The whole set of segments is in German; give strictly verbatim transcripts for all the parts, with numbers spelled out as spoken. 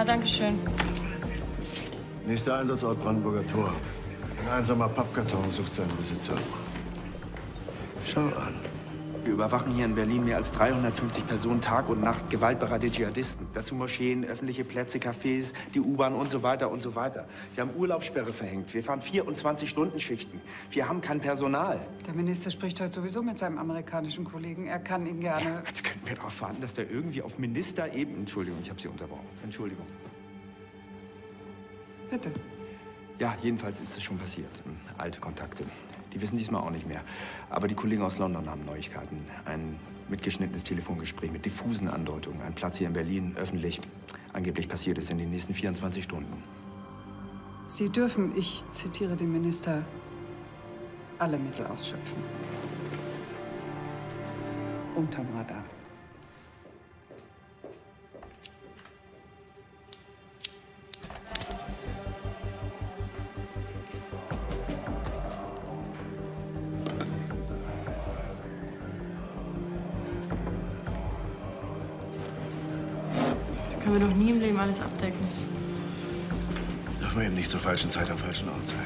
Ja, danke schön. Nächster Einsatzort Brandenburger Tor. Ein einsamer Pappkarton sucht seinen Besitzer. Schau an. Wir überwachen hier in Berlin mehr als dreihundertfünfzig Personen Tag und Nacht, gewaltbereite Dschihadisten. Dazu Moscheen, öffentliche Plätze, Cafés, die U-Bahn und so weiter und so weiter. Wir haben Urlaubssperre verhängt. Wir fahren vierundzwanzig-Stunden-Schichten. Wir haben kein Personal. Der Minister spricht heute sowieso mit seinem amerikanischen Kollegen. Er kann ihn gerne... Ja, jetzt können wir darauf warten, dass der irgendwie auf Ministerebene... Entschuldigung, ich habe Sie unterbrochen. Entschuldigung. Bitte. Ja, jedenfalls ist es schon passiert. Alte Kontakte. Die wissen diesmal auch nicht mehr. Aber die Kollegen aus London haben Neuigkeiten. Ein mitgeschnittenes Telefongespräch mit diffusen Andeutungen. Ein Platz hier in Berlin, öffentlich. Angeblich passiert es in den nächsten vierundzwanzig Stunden. Sie dürfen, ich zitiere den Minister, alle Mittel ausschöpfen. Unterm Radar. Können wir doch nie im Leben alles abdecken. Darf man eben nicht zur falschen Zeit am falschen Ort sein.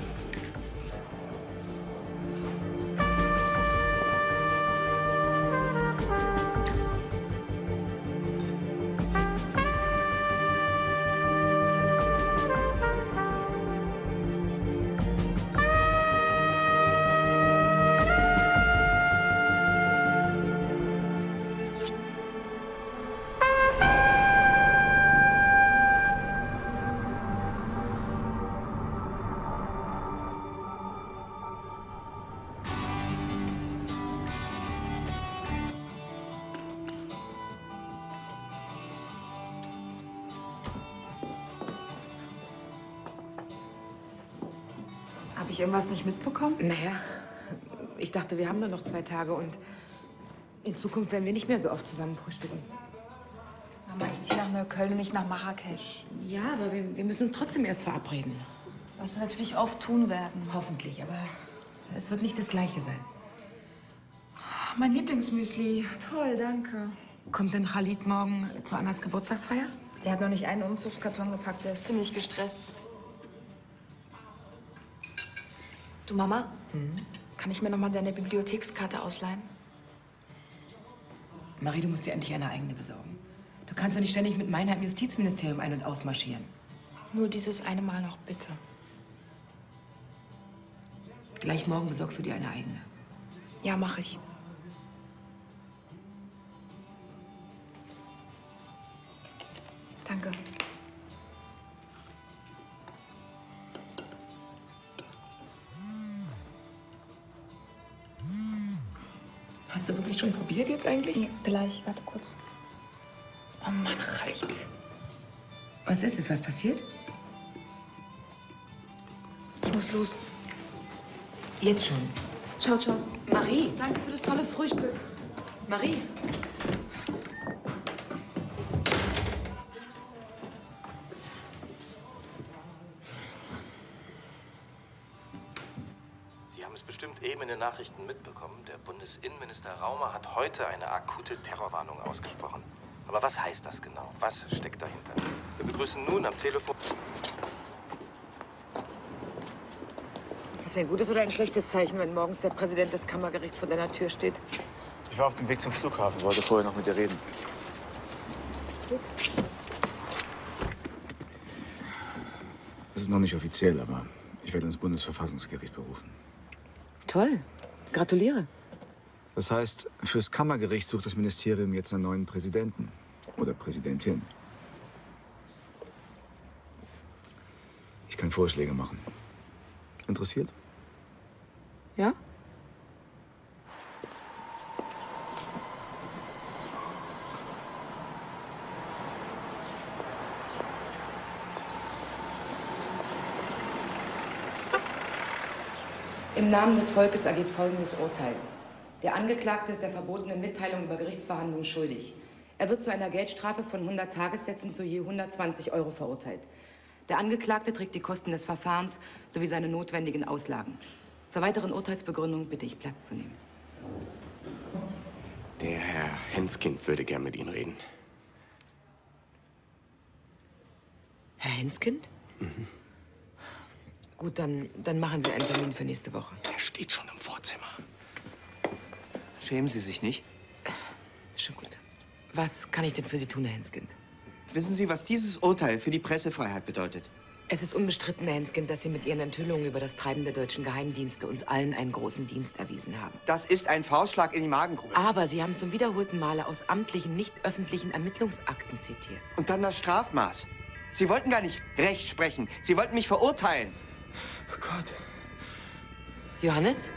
Habe ich irgendwas nicht mitbekommen? Naja, ich dachte, wir haben nur noch zwei Tage und in Zukunft werden wir nicht mehr so oft zusammen frühstücken. Mama, ich ziehe nach Neukölln und nicht nach Marrakesch. Ja, aber wir, wir müssen uns trotzdem erst verabreden. Was wir natürlich oft tun werden. Hoffentlich, aber es wird nicht das Gleiche sein. Mein Lieblingsmüsli. Toll, danke. Kommt denn Khalid morgen zu Annas Geburtstagsfeier? Der hat noch nicht einen Umzugskarton gepackt. Der ist ziemlich gestresst. Du, Mama, Mhm. kann ich mir noch mal deine Bibliothekskarte ausleihen? Marie, du musst dir endlich eine eigene besorgen. Du kannst doch nicht ständig mit meiner im Justizministerium ein- und ausmarschieren. Nur dieses eine Mal noch, bitte. Gleich morgen besorgst du dir eine eigene. Ja, mache ich. Danke. Hast du wirklich schon probiert jetzt eigentlich? Ja, gleich. Warte kurz. Oh Mann, Khalid. Was ist es? Was passiert? Ich muss los. Jetzt schon. Ciao, ciao. Marie! Danke für das tolle Frühstück. Marie! Sie haben es bestimmt eben in den Nachrichten mitbekommen. Der Bundesinnenminister Raumer hat heute eine akute Terrorwarnung ausgesprochen. Aber was heißt das genau? Was steckt dahinter? Wir begrüßen nun am Telefon... Ist das ein gutes oder ein schlechtes Zeichen, wenn morgens der Präsident des Kammergerichts vor deiner Tür steht? Ich war auf dem Weg zum Flughafen, wollte vorher noch mit dir reden. Das ist noch nicht offiziell, aber ich werde ins Bundesverfassungsgericht berufen. Toll. Gratuliere. Das heißt, fürs Kammergericht sucht das Ministerium jetzt einen neuen Präsidenten oder Präsidentin. Ich kann Vorschläge machen. Interessiert? Ja? Im Namen des Volkes ergeht folgendes Urteil. Der Angeklagte ist der verbotenen Mitteilung über Gerichtsverhandlungen schuldig. Er wird zu einer Geldstrafe von hundert Tagessätzen zu je hundertzwanzig Euro verurteilt. Der Angeklagte trägt die Kosten des Verfahrens sowie seine notwendigen Auslagen. Zur weiteren Urteilsbegründung bitte ich, Platz zu nehmen. Der Herr Henskind würde gern mit Ihnen reden. Herr Henskind? Mhm. Gut, dann, dann machen Sie einen Termin für nächste Woche. Er steht schon im Vorzimmer. Schämen Sie sich nicht? Schon gut. Was kann ich denn für Sie tun, Herr Henskind? Wissen Sie, was dieses Urteil für die Pressefreiheit bedeutet? Es ist unbestritten, Herr Henskind, dass Sie mit Ihren Enthüllungen über das Treiben der deutschen Geheimdienste uns allen einen großen Dienst erwiesen haben. Das ist ein Faustschlag in die Magengrube. Aber Sie haben zum wiederholten Male aus amtlichen, nicht öffentlichen Ermittlungsakten zitiert. Und dann das Strafmaß. Sie wollten gar nicht Recht sprechen. Sie wollten mich verurteilen. Oh Gott. Johannes?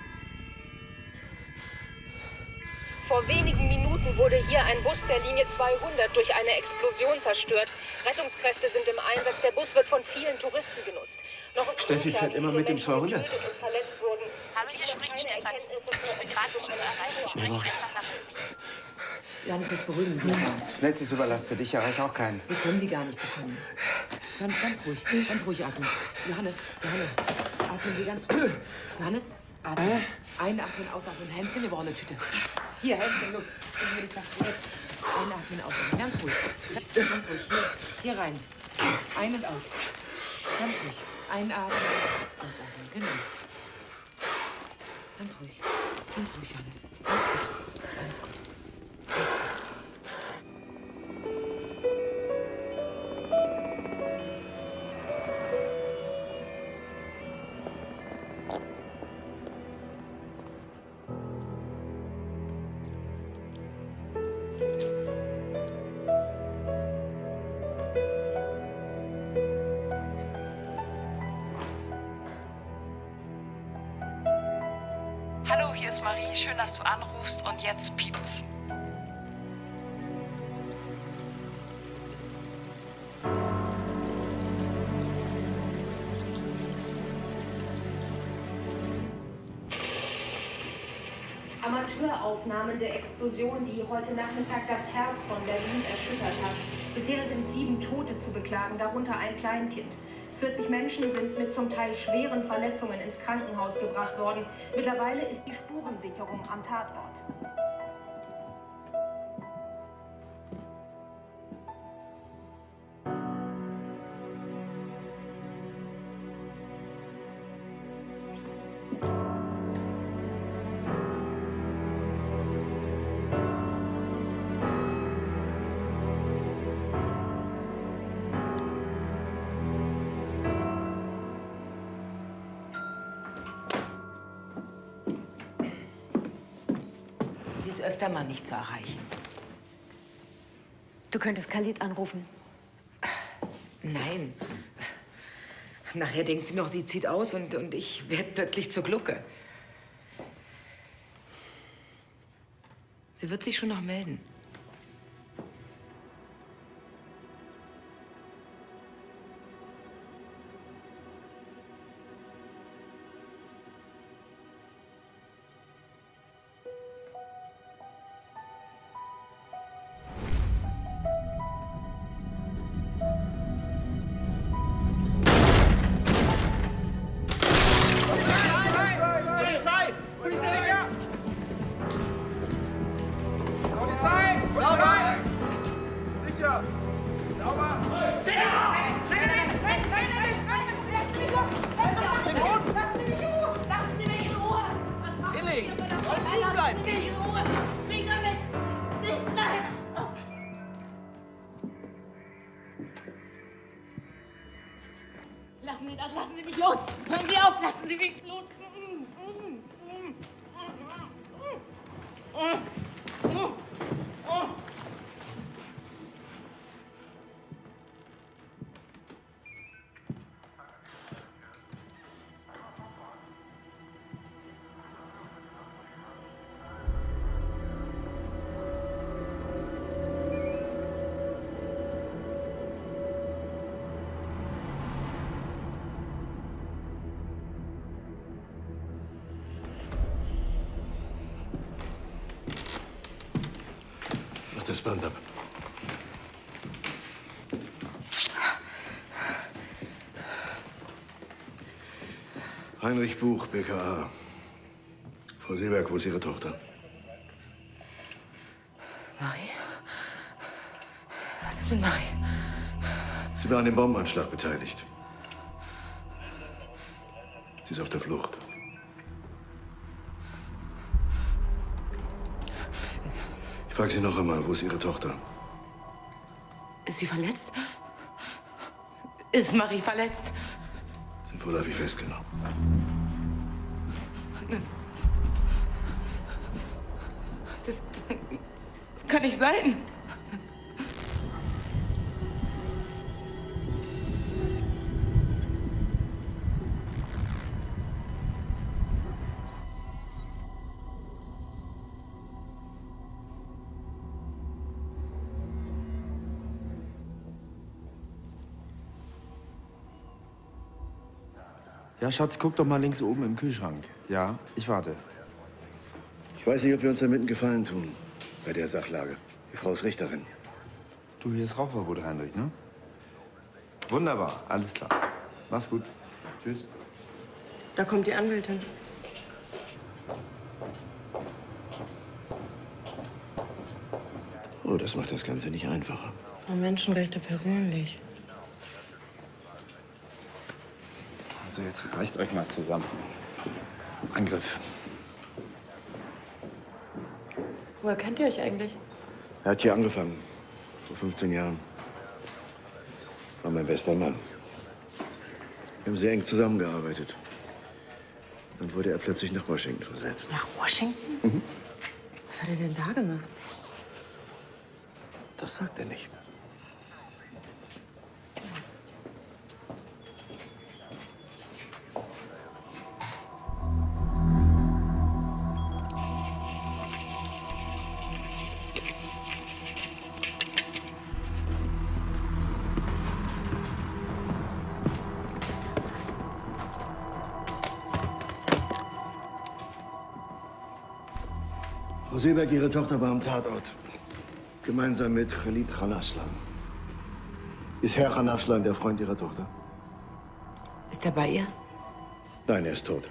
Vor wenigen Minuten wurde hier ein Bus der Linie zweihundert durch eine Explosion zerstört. Rettungskräfte sind im Einsatz. Der Bus wird von vielen Touristen genutzt. Noch ist Steffi unklar, fährt wie immer viele mit dem Menschen zweihundert. getötet und verletzt wurden. Hallo, hier spricht Stefan. Ich bin gerade nicht zu erreichen. Ich spreche einfach nach. Johannes, jetzt beruhigen Sie sich mal. Das Netz ist überlastet. Ich erreiche auch keinen. Sie können sie gar nicht bekommen. Ganz, ganz ruhig. Ganz ruhig atmen. Johannes, Johannes, atmen Sie ganz ruhig. Johannes, atmen. Äh? Einatmen, ausatmen. Henskind, wir brauchen eine Tüte. Hier, Henskind, los. Jetzt. Einatmen, ausatmen. Ganz ruhig. Ganz ruhig. Hier, hier rein. Ein und aus. Ganz ruhig. Einatmen, ausatmen. Genau. Ganz ruhig. Ganz ruhig, Johannes. Alles gut. Alles gut. Hallo, hier ist Marie. Schön, dass du anrufst. Und jetzt piept's. Amateuraufnahmen der Explosion, die heute Nachmittag das Herz von Berlin erschüttert hat. Bisher sind sieben Tote zu beklagen, darunter ein Kleinkind. vierzig Menschen sind mit zum Teil schweren Verletzungen ins Krankenhaus gebracht worden. Mittlerweile ist die Spurensicherung am Tatort. Sie ist öfter mal nicht zu erreichen. Du könntest Khalid anrufen. Nein. Nachher denkt sie noch, sie zieht aus und, und ich werde plötzlich zur Glucke. Sie wird sich schon noch melden. Lassen Sie das, lassen Sie mich los! Hören Sie auf, lassen Sie mich los! Das Band ab. Heinrich Buch, B K A. Frau Seeberg, wo ist Ihre Tochter? Marie? Was ist mit Marie? Sie war an dem Bombenanschlag beteiligt. Sie ist auf der Flucht. Ich frage Sie noch einmal, wo ist Ihre Tochter? Ist sie verletzt? Ist Marie verletzt? Sind vorläufig festgenommen. Das, das kann nicht sein. Ja, Schatz, guck doch mal links oben im Kühlschrank. Ja, ich warte. Ich weiß nicht, ob wir uns damit einen Gefallen tun, bei der Sachlage. Die Frau ist Richterin. Du, hier ist Rauchverbot, Heinrich, ne? Wunderbar, alles klar. Mach's gut. Tschüss. Da kommt die Anwältin. Oh, das macht das Ganze nicht einfacher. Oh, Menschenrechte persönlich. Also jetzt reißt euch mal zusammen. Angriff. Woher kennt ihr euch eigentlich? Er hat hier angefangen, vor fünfzehn Jahren. War mein bester Mann. Wir haben sehr eng zusammengearbeitet. Dann wurde er plötzlich nach Washington versetzt. Nach Washington? Mhm. Was hat er denn da gemacht? Das sagt er nicht. Frau Seeberg, Ihre Tochter war am Tatort. Gemeinsam mit Khalid Khan Arslan. Ist Herr Khan Arslan der Freund Ihrer Tochter? Ist er bei ihr? Nein, er ist tot.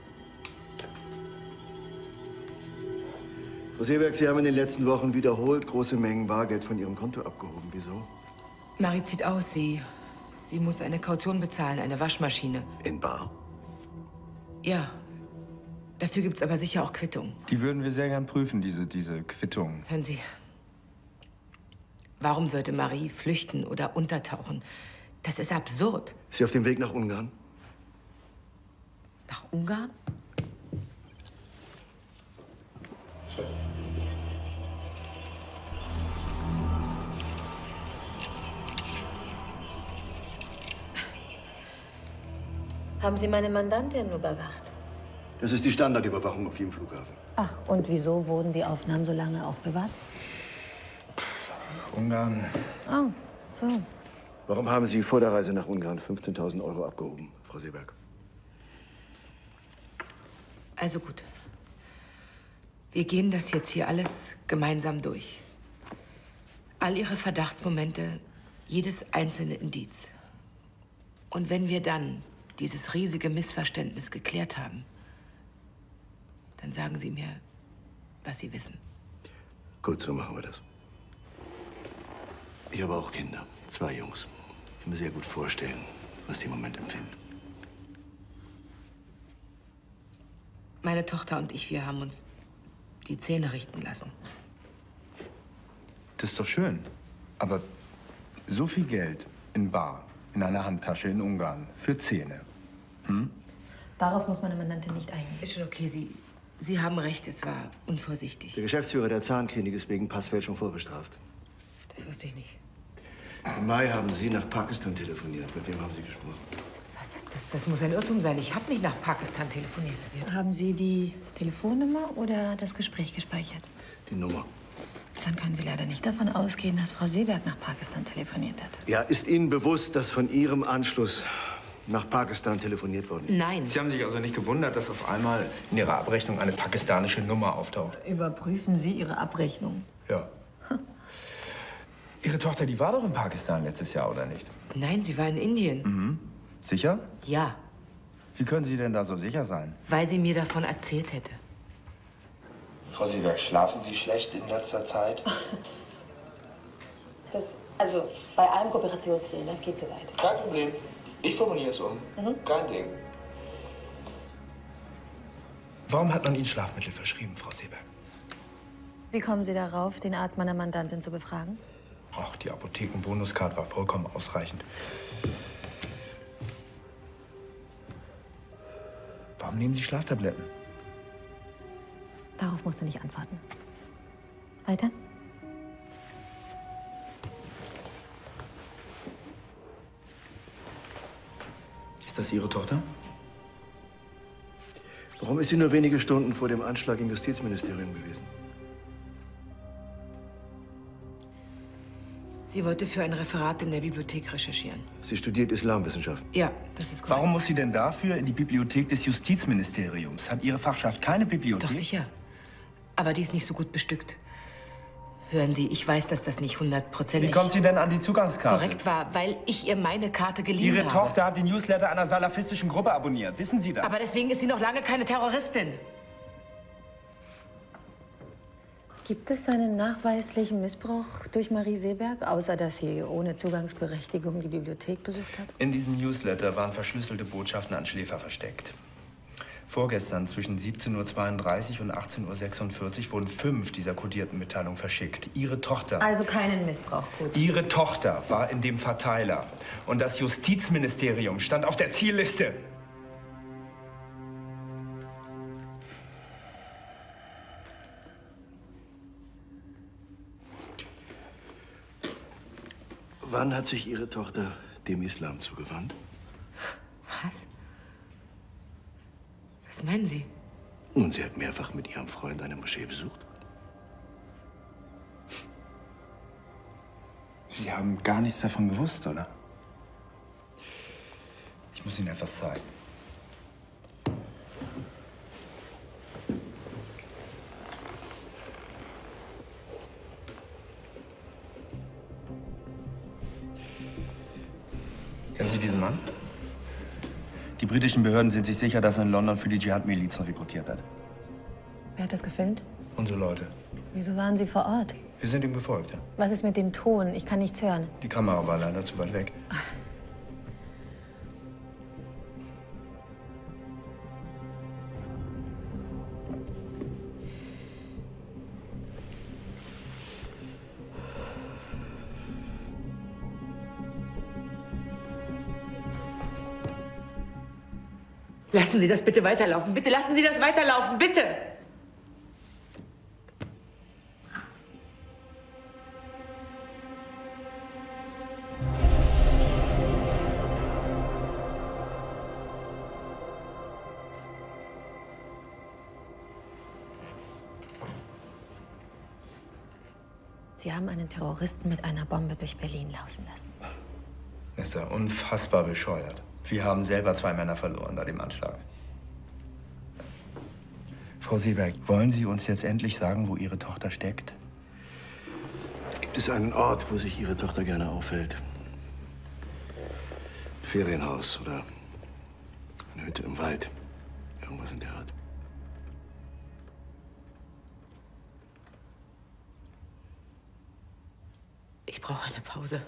Frau Seeberg, Sie haben in den letzten Wochen wiederholt große Mengen Bargeld von Ihrem Konto abgehoben. Wieso? Marie zieht aus. Sie, sie muss eine Kaution bezahlen, eine Waschmaschine. In bar? Ja. Dafür gibt's aber sicher auch Quittungen. Die würden wir sehr gern prüfen, diese, diese Quittungen. Hören Sie. Warum sollte Marie flüchten oder untertauchen? Das ist absurd. Ist sie auf dem Weg nach Ungarn? Nach Ungarn? Haben Sie meine Mandantin überwacht? Das ist die Standardüberwachung auf jedem Flughafen. Ach, und wieso wurden die Aufnahmen so lange aufbewahrt? Ungarn. Oh, so. Warum haben Sie vor der Reise nach Ungarn fünfzehntausend Euro abgehoben, Frau Seeberg? Also gut. Wir gehen das jetzt hier alles gemeinsam durch. All Ihre Verdachtsmomente, jedes einzelne Indiz. Und wenn wir dann dieses riesige Missverständnis geklärt haben, dann sagen Sie mir, was Sie wissen. Gut, so machen wir das. Ich habe auch Kinder, zwei Jungs. Ich kann mir sehr gut vorstellen, was die im Moment empfinden. Meine Tochter und ich, wir haben uns die Zähne richten lassen. Das ist doch schön. Aber so viel Geld in bar, in einer Handtasche in Ungarn, für Zähne. Hm? Darauf muss meine Mandantin nicht eingehen. Ist schon okay, Sie, Sie haben recht, es war unvorsichtig. Der Geschäftsführer der Zahnklinik ist wegen Passfälschung vorbestraft. Das wusste ich nicht. Im Mai haben Sie nach Pakistan telefoniert. Mit wem haben Sie gesprochen? Was ist das? Das muss ein Irrtum sein. Ich habe nicht nach Pakistan telefoniert. Haben Sie die Telefonnummer oder das Gespräch gespeichert? Die Nummer. Dann können Sie leider nicht davon ausgehen, dass Frau Seeberg nach Pakistan telefoniert hat. Ja, ist Ihnen bewusst, dass von Ihrem Anschluss nach Pakistan telefoniert worden ist? Nein. Sie haben sich also nicht gewundert, dass auf einmal in Ihrer Abrechnung eine pakistanische Nummer auftaucht? Überprüfen Sie Ihre Abrechnung. Ja. Ihre Tochter, die war doch in Pakistan letztes Jahr, oder nicht? Nein, sie war in Indien. Mhm. Sicher? Ja, Wie können Sie denn da so sicher sein? weil sie mir davon erzählt hätte. Frau Seeberg, schlafen Sie schlecht in letzter Zeit? Das Also, bei allem Kooperationswillen, das geht so weit. Kein Problem. Ich formuliere es um. Mhm. Kein Ding. Warum hat man Ihnen Schlafmittel verschrieben, Frau Seeberg? Wie kommen Sie darauf, den Arzt meiner Mandantin zu befragen? Ach, die Apothekenbonuskarte war vollkommen ausreichend. Warum nehmen Sie Schlaftabletten? Darauf musst du nicht antworten. Weiter? Ist das Ihre Tochter? Warum ist sie nur wenige Stunden vor dem Anschlag im Justizministerium gewesen? Sie wollte für ein Referat in der Bibliothek recherchieren. Sie studiert Islamwissenschaften. Ja, das ist korrekt. Warum muss sie denn dafür in die Bibliothek des Justizministeriums? Hat Ihre Fachschaft keine Bibliothek? Doch sicher. Aber die ist nicht so gut bestückt. Hören Sie, ich weiß, dass das nicht hundertprozentig Wie kommt sie denn an die Zugangskarte? korrekt war, weil ich ihr meine Karte geliehen Ihre habe. Tochter hat den Newsletter einer salafistischen Gruppe abonniert. Wissen Sie das? Aber deswegen ist sie noch lange keine Terroristin. Gibt es einen nachweislichen Missbrauch durch Marie Seeberg, außer dass sie ohne Zugangsberechtigung die Bibliothek besucht hat? In diesem Newsletter waren verschlüsselte Botschaften an Schläfer versteckt. Vorgestern zwischen siebzehn Uhr zweiunddreißig und achtzehn Uhr sechsundvierzig wurden fünf dieser kodierten Mitteilungen verschickt. Ihre Tochter... Also keinen Missbrauch, gut. Ihre Tochter war in dem Verteiler. Und das Justizministerium stand auf der Zielliste. Wann hat sich Ihre Tochter dem Islam zugewandt? Was? Was meinen Sie? Nun, sie hat mehrfach mit ihrem Freund eine Moschee besucht. Sie haben gar nichts davon gewusst, oder? Ich muss Ihnen etwas zeigen. Kennen Sie diesen Mann? Die britischen Behörden sind sich sicher, dass er in London für die Dschihad-Milizen rekrutiert hat. Wer hat das gefilmt? Unsere Leute. Wieso waren Sie vor Ort? Wir sind ihm gefolgt, ja. Was ist mit dem Ton? Ich kann nichts hören. Die Kamera war leider zu weit weg. Lassen Sie das bitte weiterlaufen. Bitte lassen Sie das weiterlaufen. Bitte! Sie haben einen Terroristen mit einer Bombe durch Berlin laufen lassen. Ist ja unfassbar bescheuert. Wir haben selber zwei Männer verloren bei dem Anschlag. Frau Seeberg, wollen Sie uns jetzt endlich sagen, wo Ihre Tochter steckt? Gibt es einen Ort, wo sich Ihre Tochter gerne aufhält? Ein Ferienhaus oder eine Hütte im Wald? Irgendwas in der Art. Ich brauche eine Pause.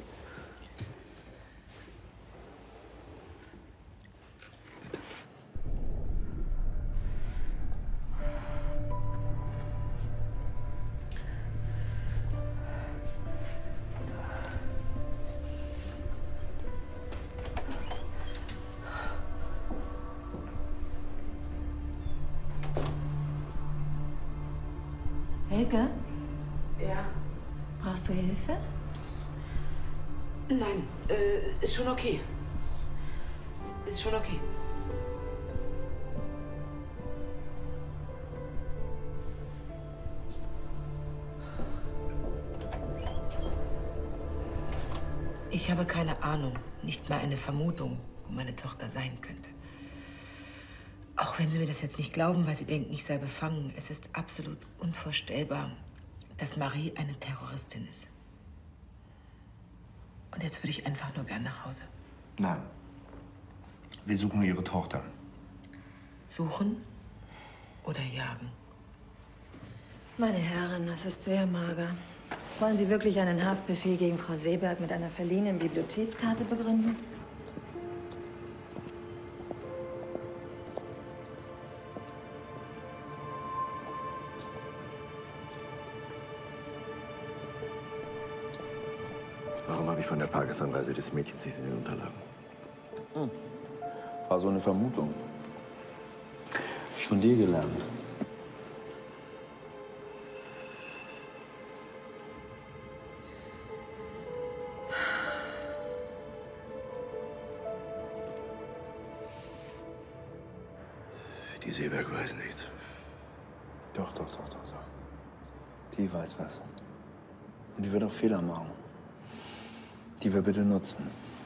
Helge? Ja? Brauchst du Hilfe? Nein, äh, ist schon okay. Ist schon okay. Ich habe keine Ahnung, nicht mal eine Vermutung, wo meine Tochter sein könnte. Auch wenn Sie mir das jetzt nicht glauben, weil Sie denken, ich sei befangen, es ist absolut unvorstellbar, dass Marie eine Terroristin ist. Und jetzt würde ich einfach nur gern nach Hause. Nein. Wir suchen Ihre Tochter. Suchen oder jagen? Meine Herren, das ist sehr mager. Wollen Sie wirklich einen Haftbefehl gegen Frau Seeberg mit einer verliehenen Bibliothekskarte begründen? Warum habe ich von der Pakistan-Reise des Mädchens nichts in den Unterlagen? Hm. War so eine Vermutung. Hab ich von dir gelernt. Die Seeberg weiß nichts. Doch, doch, doch, doch, doch. Die weiß was. Und die wird auch Fehler machen. Die wir bitte nutzen.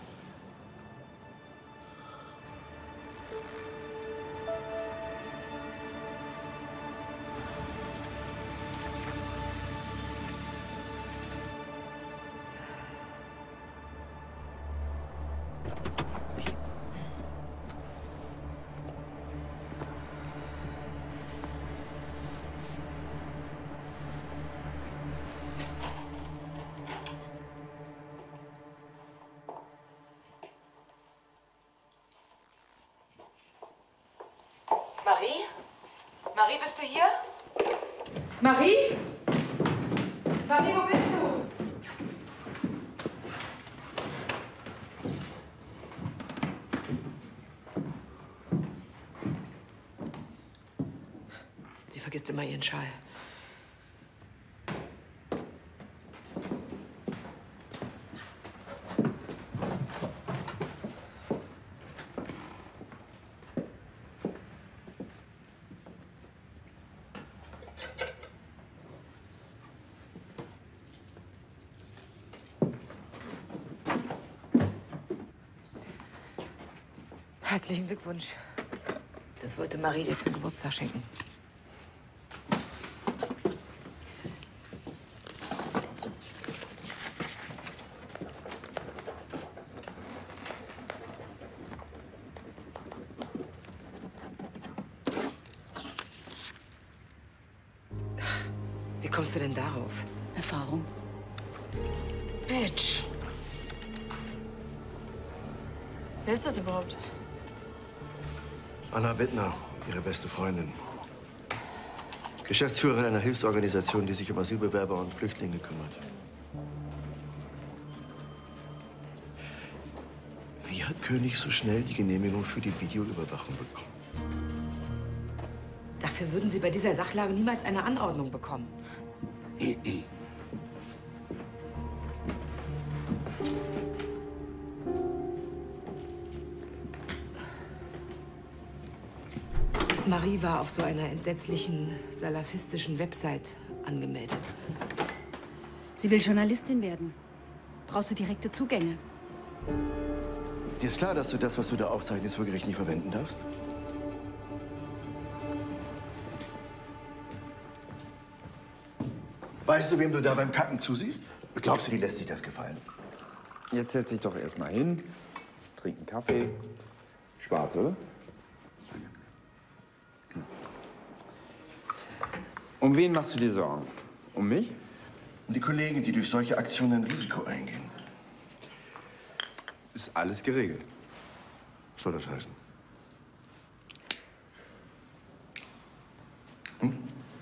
Marie? Marie, bist du hier? Marie? Marie, wo bist du? Sie vergisst immer ihren Schal. Herzlichen Glückwunsch. Das wollte Marie dir zum Geburtstag schenken. Wie kommst du denn darauf? Erfahrung. Bitch. Wer ist das überhaupt? Anna Bittner, ihre beste Freundin. Geschäftsführerin einer Hilfsorganisation, die sich um Asylbewerber und Flüchtlinge kümmert. Wie hat König so schnell die Genehmigung für die Videoüberwachung bekommen? Dafür würden Sie bei dieser Sachlage niemals eine Anordnung bekommen. Marie war auf so einer entsetzlichen, salafistischen Website angemeldet. Sie will Journalistin werden. Brauchst du direkte Zugänge? Dir ist klar, dass du das, was du da aufzeichnest, vor Gericht nicht verwenden darfst? Weißt du, wem du da beim Kacken zusiehst? Glaubst du, die lässt sich das gefallen? Jetzt setz dich doch erst mal hin, trink einen Kaffee. Schwarz, oder? Um wen machst du dir Sorgen? Um mich? Um die Kollegen, die durch solche Aktionen ein Risiko eingehen. Ist alles geregelt. Was soll das heißen? Hm?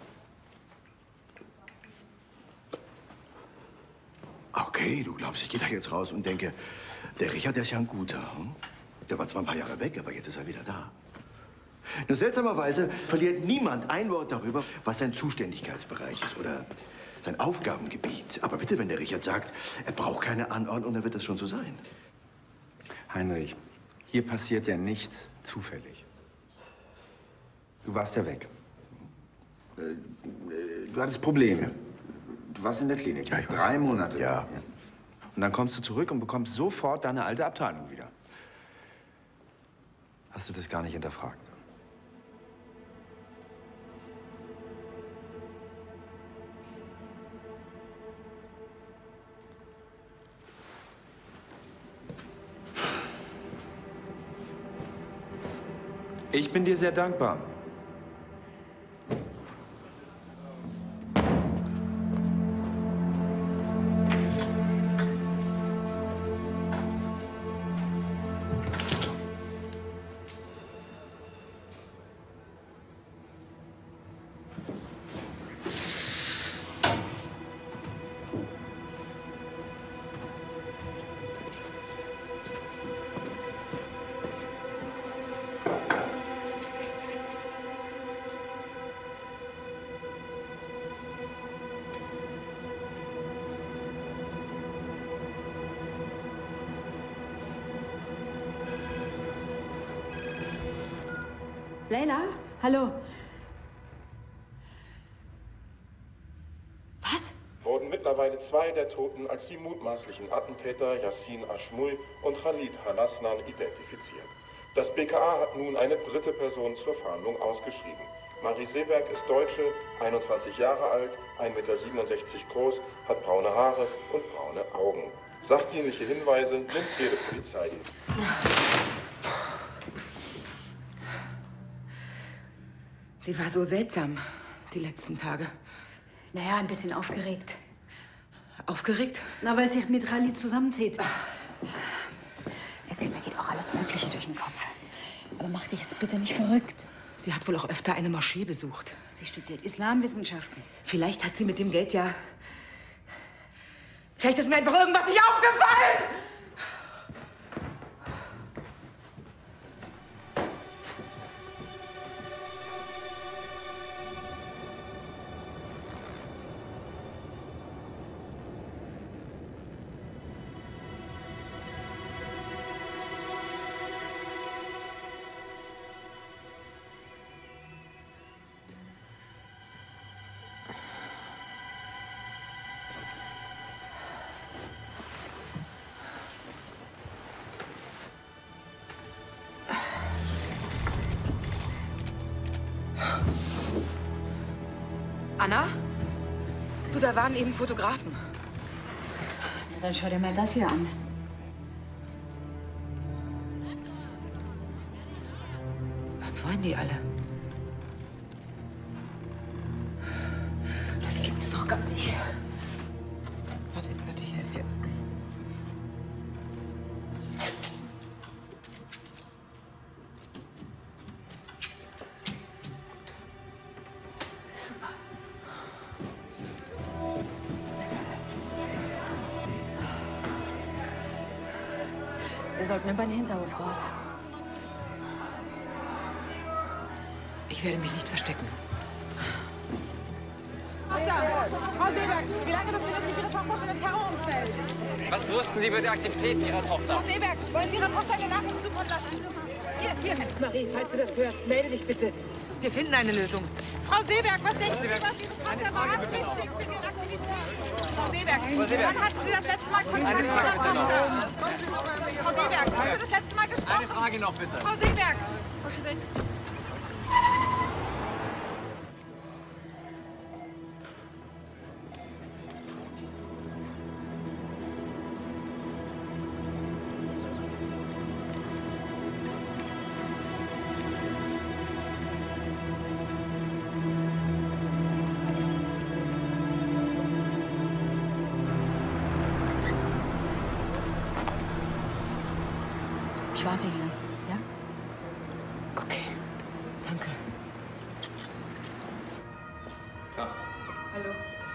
Okay, du glaubst, ich gehe da jetzt raus und denke, der Richard, der ist ja ein guter. Hm? Der war zwar ein paar Jahre weg, aber jetzt ist er wieder da. Nur seltsamerweise verliert niemand ein Wort darüber, was sein Zuständigkeitsbereich ist oder sein Aufgabengebiet. Aber bitte, wenn der Richard sagt, er braucht keine Anordnung, dann wird das schon so sein. Heinrich, hier passiert ja nichts zufällig. Du warst ja weg. Du hattest Probleme. Du warst in der Klinik. Ja, ich weiß. Drei Monate. Ja. Und dann kommst du zurück und bekommst sofort deine alte Abteilung wieder. Hast du das gar nicht hinterfragt? Ich bin dir sehr dankbar. Leila? Hallo. Was? Wurden mittlerweile zwei der Toten als die mutmaßlichen Attentäter Yassin Ashmui und Khalid Halasnan identifiziert. Das B K A hat nun eine dritte Person zur Fahndung ausgeschrieben. Marie Seeberg ist Deutsche, einundzwanzig Jahre alt, ein Meter siebenundsechzig groß, hat braune Haare und braune Augen. Sachdienliche Hinweise nimmt jede Polizei. Sie war so seltsam, die letzten Tage. Naja, ein bisschen aufgeregt. Aufgeregt? Na, weil sie mit Khalid zusammenzieht. Ja, mir geht auch alles Mögliche durch den Kopf. Aber mach dich jetzt bitte nicht verrückt. Sie hat wohl auch öfter eine Moschee besucht. Sie studiert Islamwissenschaften. Vielleicht hat sie mit dem Geld ja... Vielleicht ist mir einfach irgendwas nicht aufgefallen! Anna? Du, da waren eben Fotografen. Na, dann schau dir mal das hier an. Was wollen die alle? Das gibt's doch gar nicht. Warte, warte, ich helfe dir. Wir sollten über den Hinterhof raus. Ich werde mich nicht verstecken. Tochter! Frau Seeberg, wie lange befindet sich Ihre Tochter schon im Terrorumfeld? Was wussten Sie über die Aktivitäten Ihrer Tochter? Frau Seeberg, wollen Sie Ihrer Tochter eine Nachricht zukommen lassen? Hier, hier. Marie, falls du das hörst, melde dich bitte. Wir finden eine Lösung. Frau Seeberg, was denken Sie, was Ihre Tochter beabsichtigt mit den Aktivitäten? Frau Seeberg, wann hatten Sie das letzte Mal Kontakt mit Ihrer Tochter? Frau Seeberg, haben Sie das letzte Mal gesprochen? Eine Frage noch, bitte. Frau Seeberg! Ich warte hier, ja? Okay, danke. Tag. Hallo.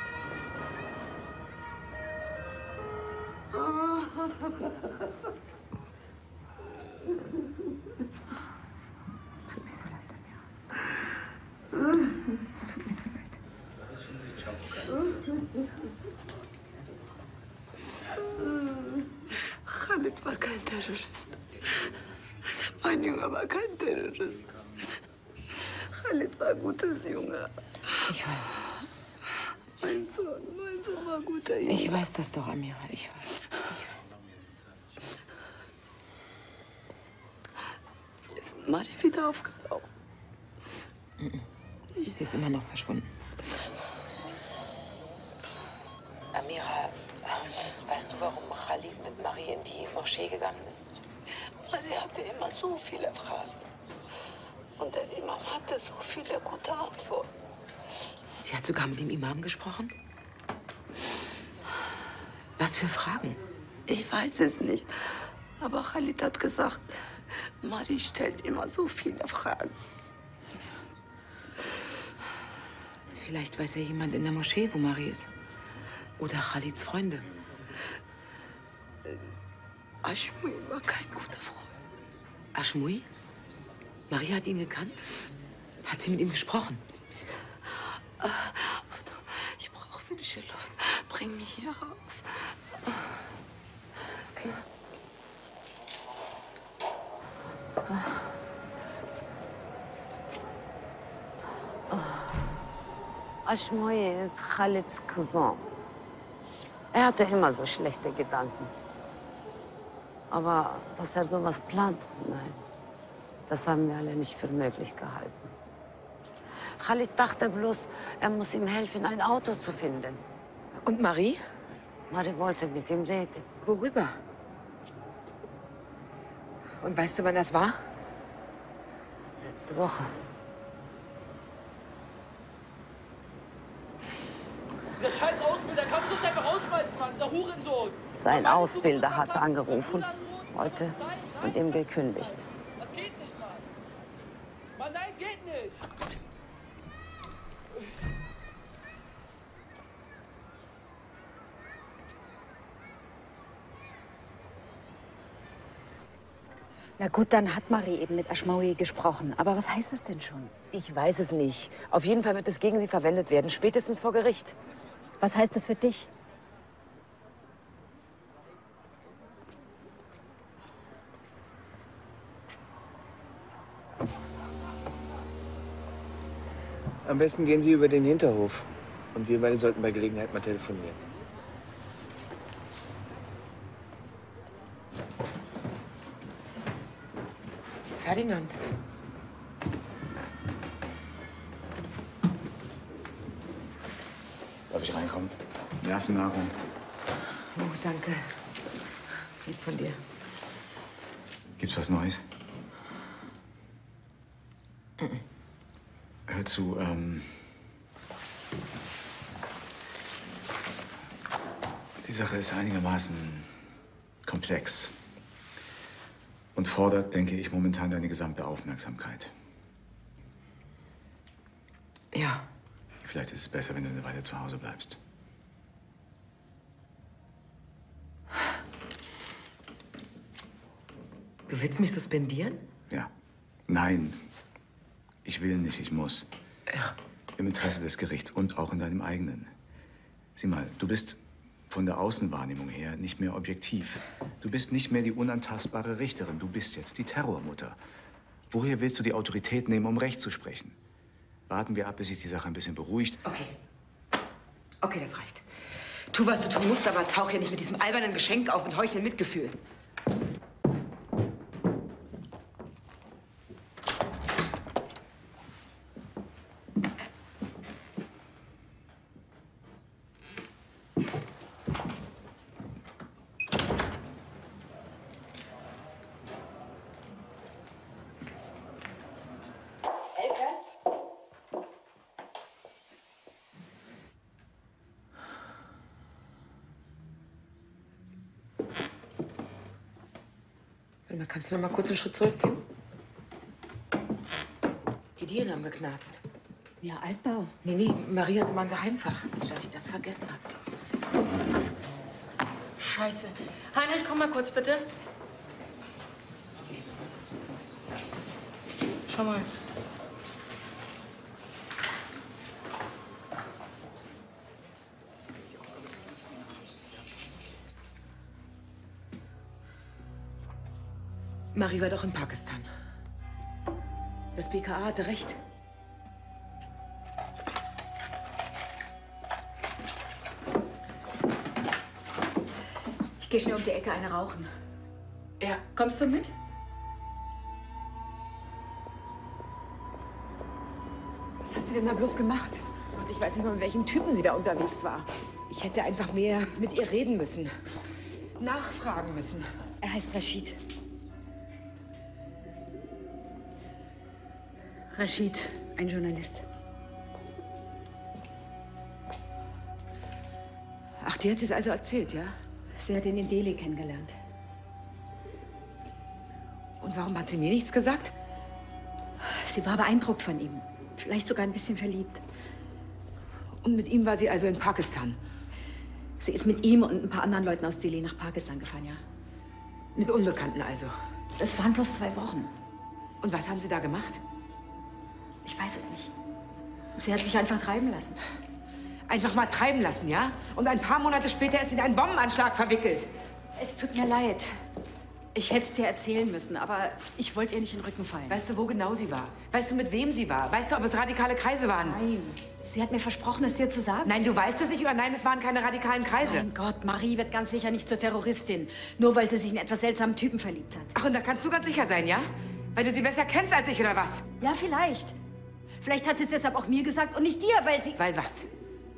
Tut mir so leid, Amira. Tut mir so leid. Khalid war kein Terrorist. Mein Junge war kein Terrorist. Khalid war ein gutes Junge. Ich weiß. Mein Sohn, mein Sohn war ein guter Junge. Ich weiß das doch, Amira. Ich weiß. Ich weiß. Ist Mari wieder aufgetaucht? Sie ist immer noch verschwunden. Amira, weißt du, warum Khalid mit Marie in die Moschee gegangen ist? Marie hatte immer so viele Fragen. Und der Imam hatte so viele gute Antworten. Sie hat sogar mit dem Imam gesprochen? Was für Fragen? Ich weiß es nicht. Aber Khalid hat gesagt, Marie stellt immer so viele Fragen. Vielleicht weiß ja jemand in der Moschee, wo Marie ist. Oder Khalids Freunde. Ashmui war kein guter Freund. Ashmui? Marie hat ihn gekannt? Hat sie mit ihm gesprochen? Ich brauche frische Luft. Bring mich hier raus. Okay. Ashmoye ist Khalids Cousin. Er hatte immer so schlechte Gedanken. Aber dass er sowas plant, nein. Das haben wir alle nicht für möglich gehalten. Khalid dachte bloß, er muss ihm helfen, ein Auto zu finden. Und Marie? Marie wollte mit ihm reden. Worüber? Und weißt du, wann das war? Letzte Woche. Dieser scheiß Ausbilder kannst du uns einfach rausschmeißen, Mann. Dieser Hurensohn. Sein Ausbilder hat angerufen heute und ihm gekündigt. Das geht nicht, Mann. Mann, nein, geht nicht. Na gut, dann hat Marie eben mit Ashmawi gesprochen. Aber was heißt das denn schon? Ich weiß es nicht. Auf jeden Fall wird es gegen sie verwendet werden, spätestens vor Gericht. Was heißt das für dich? Am besten gehen Sie über den Hinterhof. Und wir beide sollten bei Gelegenheit mal telefonieren. Ferdinand. Darf ich reinkommen? Nervennahrung. Oh, danke. Lieb von dir. Gibt's was Neues? Mhm. Hör zu, ähm... die Sache ist einigermaßen komplex. Und fordert, denke ich, momentan deine gesamte Aufmerksamkeit. Ja. Vielleicht ist es besser, wenn du eine Weile zu Hause bleibst. Du willst mich suspendieren? Ja. Nein. Ich will nicht, ich muss. Ja. Im Interesse des Gerichts und auch in deinem eigenen. Sieh mal, du bist von der Außenwahrnehmung her nicht mehr objektiv. Du bist nicht mehr die unantastbare Richterin. Du bist jetzt die Terrormutter. Woher willst du die Autorität nehmen, um Recht zu sprechen? Warten wir ab, bis sich die Sache ein bisschen beruhigt. Okay. Okay, das reicht. Tu, was du tun musst, aber tauch hier nicht mit diesem albernen Geschenk auf und heucheln Mitgefühl. Kannst du noch mal kurz einen Schritt zurückgehen? Die Dielen haben geknarzt. Ja, Altbau. Nee, nee, Marie hatte mal ein Geheimfach. Nicht, dass ich das vergessen habe. Scheiße. Heinrich, komm mal kurz, bitte. Schau mal. Marie war doch in Pakistan. Das B K A hatte recht. Ich gehe schnell um die Ecke eine rauchen. Ja. Kommst du mit? Was hat sie denn da bloß gemacht? Gott, ich weiß nicht mal, mit welchem Typen sie da unterwegs war. Ich hätte einfach mehr mit ihr reden müssen. Nachfragen müssen. Er heißt Rashid. Rashid, ein Journalist. Ach, die hat sie es also erzählt, ja? Sie hat ihn in Delhi kennengelernt. Und warum hat sie mir nichts gesagt? Sie war beeindruckt von ihm. Vielleicht sogar ein bisschen verliebt. Und mit ihm war sie also in Pakistan? Sie ist mit ihm und ein paar anderen Leuten aus Delhi nach Pakistan gefahren, ja. Mit Unbekannten also? Es waren bloß zwei Wochen. Und was haben Sie da gemacht? Ich weiß es nicht. Sie hat sich einfach treiben lassen. Einfach mal treiben lassen, ja? Und ein paar Monate später ist sie in einen Bombenanschlag verwickelt. Es tut mir leid. Ich hätte es dir erzählen müssen, aber ich wollte ihr nicht in den Rücken fallen. Weißt du, wo genau sie war? Weißt du, mit wem sie war? Weißt du, ob es radikale Kreise waren? Nein. Sie hat mir versprochen, es dir zu sagen. Nein, du weißt es nicht oder nein, es waren keine radikalen Kreise. Mein Gott, Marie wird ganz sicher nicht zur Terroristin, nur weil sie sich in etwas seltsamen Typen verliebt hat. Ach, und da kannst du ganz sicher sein, ja? Weil du sie besser kennst als ich, oder was? Ja, vielleicht. Vielleicht hat sie es deshalb auch mir gesagt und nicht dir, weil sie... Weil was?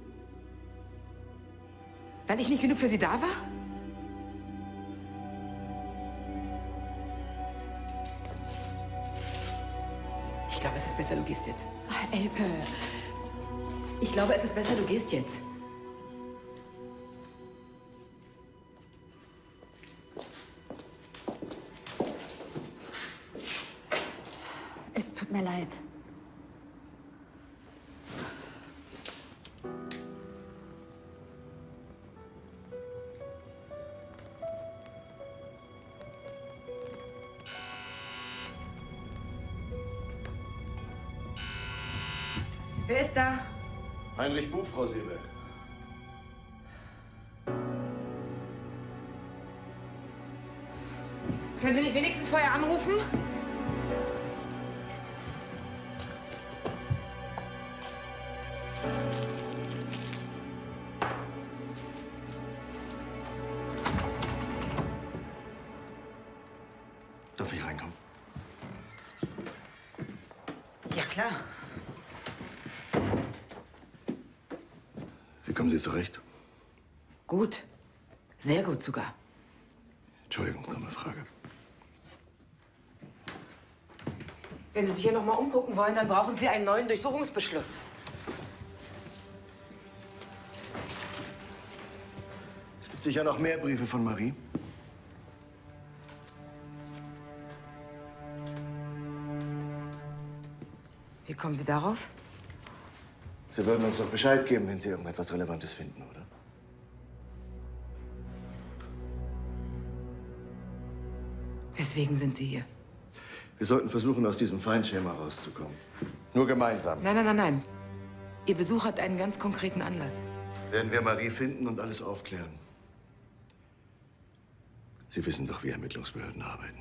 Weil ich nicht genug für sie da war? Ich glaube, es ist besser, du gehst jetzt. Ach, Elke. Ich glaube, es ist besser, du gehst jetzt. Es tut mir leid. Wer ist da? Heinrich Buch, Frau Seeberg. Können Sie nicht wenigstens vorher anrufen? Darf ich reinkommen? Ja, klar. Wie kommen Sie zurecht? Gut. Sehr gut sogar. Entschuldigung, dumme Frage. Wenn Sie sich hier noch mal umgucken wollen, dann brauchen Sie einen neuen Durchsuchungsbeschluss. Es gibt sicher noch mehr Briefe von Marie. Wie kommen Sie darauf? Sie würden uns doch Bescheid geben, wenn Sie irgendetwas Relevantes finden, oder? Weswegen sind Sie hier? Wir sollten versuchen, aus diesem Feindschema rauszukommen. Nur gemeinsam. Nein, nein, nein, nein. Ihr Besuch hat einen ganz konkreten Anlass. Werden wir Marie finden und alles aufklären. Sie wissen doch, wie Ermittlungsbehörden arbeiten.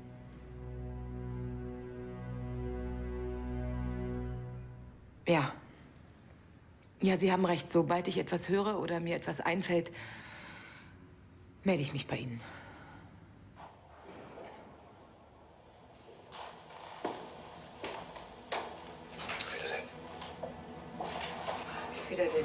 Ja. Ja, Sie haben recht. Sobald ich etwas höre oder mir etwas einfällt, melde ich mich bei Ihnen. Wiedersehen. Wiedersehen.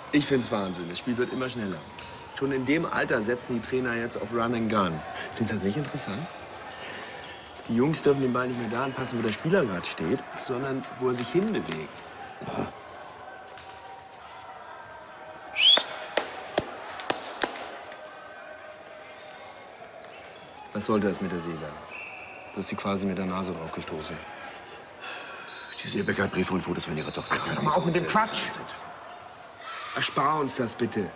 Ich find's Wahnsinn. Das Spiel wird immer schneller. Schon in dem Alter setzen die Trainer jetzt auf Run and Gun. Findest du das nicht interessant? Die Jungs dürfen den Ball nicht mehr da anpassen, wo der Spieler gerade steht, sondern wo er sich hinbewegt. Aha. Was sollte das mit der Seeberg? Du hast sie quasi mit der Nase draufgestoßen. Die Seeberg hat Briefe und Fotos von ihrer Tochter. Ach, hör doch mal auf mit dem Quatsch! Erspar uns das bitte.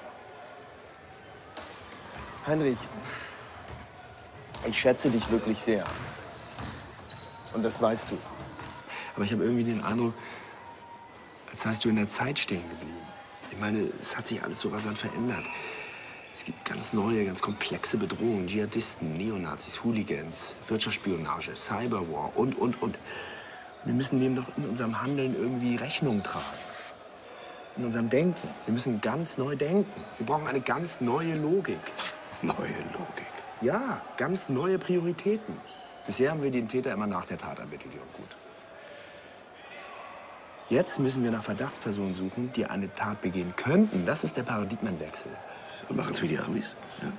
Heinrich, ich schätze dich wirklich sehr. Und das weißt du. Aber ich habe irgendwie den Eindruck, als seist du in der Zeit stehen geblieben. Ich meine, es hat sich alles so rasant verändert. Es gibt ganz neue, ganz komplexe Bedrohungen. Dschihadisten, Neonazis, Hooligans, Wirtschaftsspionage, Cyberwar und, und, und. Wir müssen dem doch in unserem Handeln irgendwie Rechnung tragen. In unserem Denken. Wir müssen ganz neu denken. Wir brauchen eine ganz neue Logik. Neue Logik? Ja, ganz neue Prioritäten. Bisher haben wir den Täter immer nach der Tat ermittelt, ja gut. Jetzt müssen wir nach Verdachtspersonen suchen, die eine Tat begehen könnten. Das ist der Paradigmenwechsel. Und machen es wie die Amis? Ja?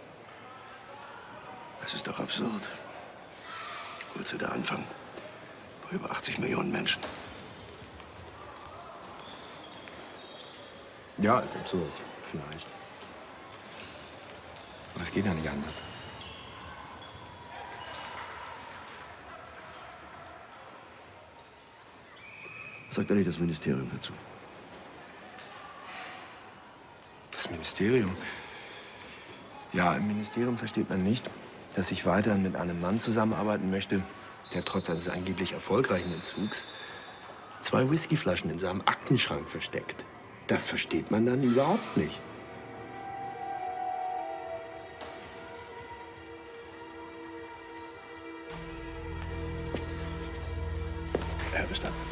Das ist doch absurd. Wo willst du da anfangen? Bei über achtzig Millionen Menschen. Ja, ist absurd. Vielleicht. Aber es geht ja nicht anders. Was sagt eigentlich das Ministerium dazu? Das Ministerium? Ja, im Ministerium versteht man nicht, dass ich weiterhin mit einem Mann zusammenarbeiten möchte, der trotz eines angeblich erfolgreichen Entzugs zwei Whiskyflaschen in seinem Aktenschrank versteckt. Das versteht man dann überhaupt nicht. Ja, bis dann.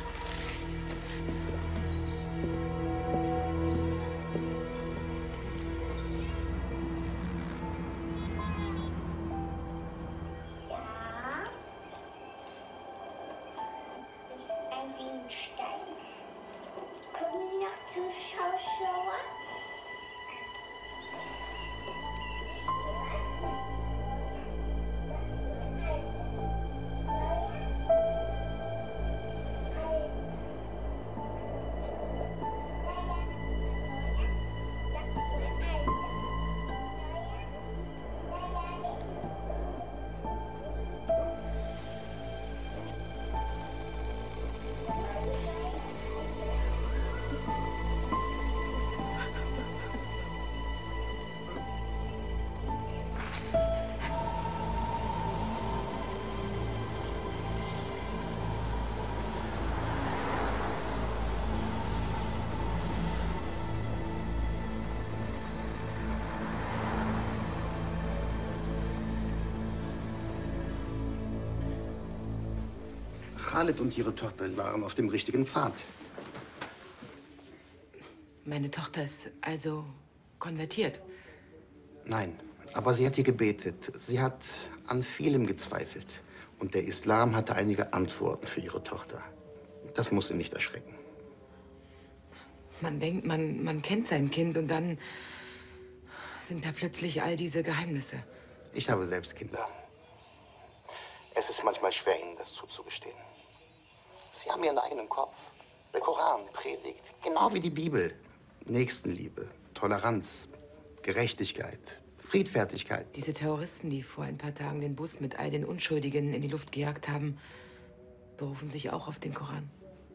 Khaled und ihre Tochter waren auf dem richtigen Pfad. Meine Tochter ist also konvertiert. Nein, aber sie hat hier gebetet. Sie hat an vielem gezweifelt. Und der Islam hatte einige Antworten für ihre Tochter. Das muss sie nicht erschrecken. Man denkt, man, man kennt sein Kind und dann sind da plötzlich all diese Geheimnisse. Ich habe selbst Kinder. Es ist manchmal schwer, ihnen das zuzugestehen. Sie haben ihren eigenen Kopf. Der Koran predigt, genau wie die Bibel. Nächstenliebe, Toleranz, Gerechtigkeit, Friedfertigkeit. Diese Terroristen, die vor ein paar Tagen den Bus mit all den Unschuldigen in die Luft gejagt haben, berufen sich auch auf den Koran.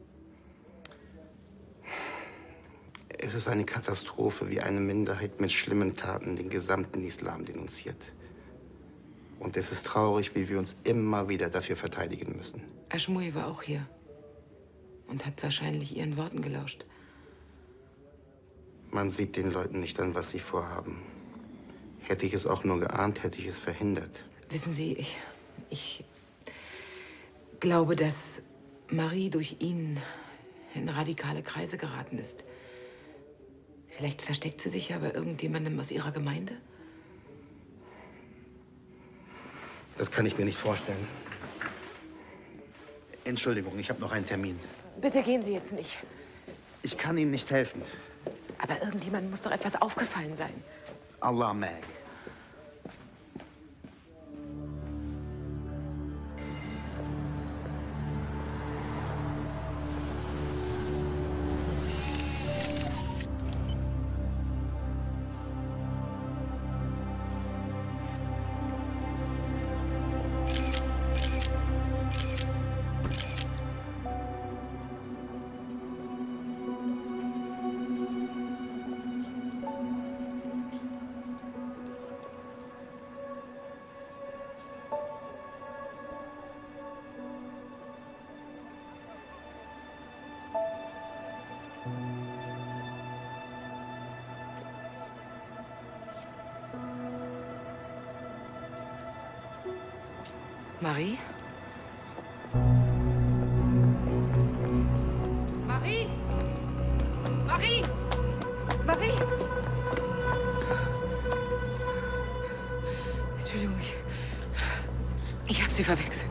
Es ist eine Katastrophe, wie eine Minderheit mit schlimmen Taten den gesamten Islam denunziert. Und es ist traurig, wie wir uns immer wieder dafür verteidigen müssen. Aschmui war auch hier und hat wahrscheinlich ihren Worten gelauscht. Man sieht den Leuten nicht an, was sie vorhaben. Hätte ich es auch nur geahnt, hätte ich es verhindert. Wissen Sie, ich, ich glaube, dass Marie durch ihn in radikale Kreise geraten ist. Vielleicht versteckt sie sich ja bei irgendjemandem aus ihrer Gemeinde? Das kann ich mir nicht vorstellen. Entschuldigung, ich habe noch einen Termin. Bitte gehen Sie jetzt nicht. Ich kann Ihnen nicht helfen. Aber irgendjemandem muss doch etwas aufgefallen sein. Allah, Meg. Marie? Marie? Marie? Marie? Entschuldigung, ich, ich habe Sie verwechselt.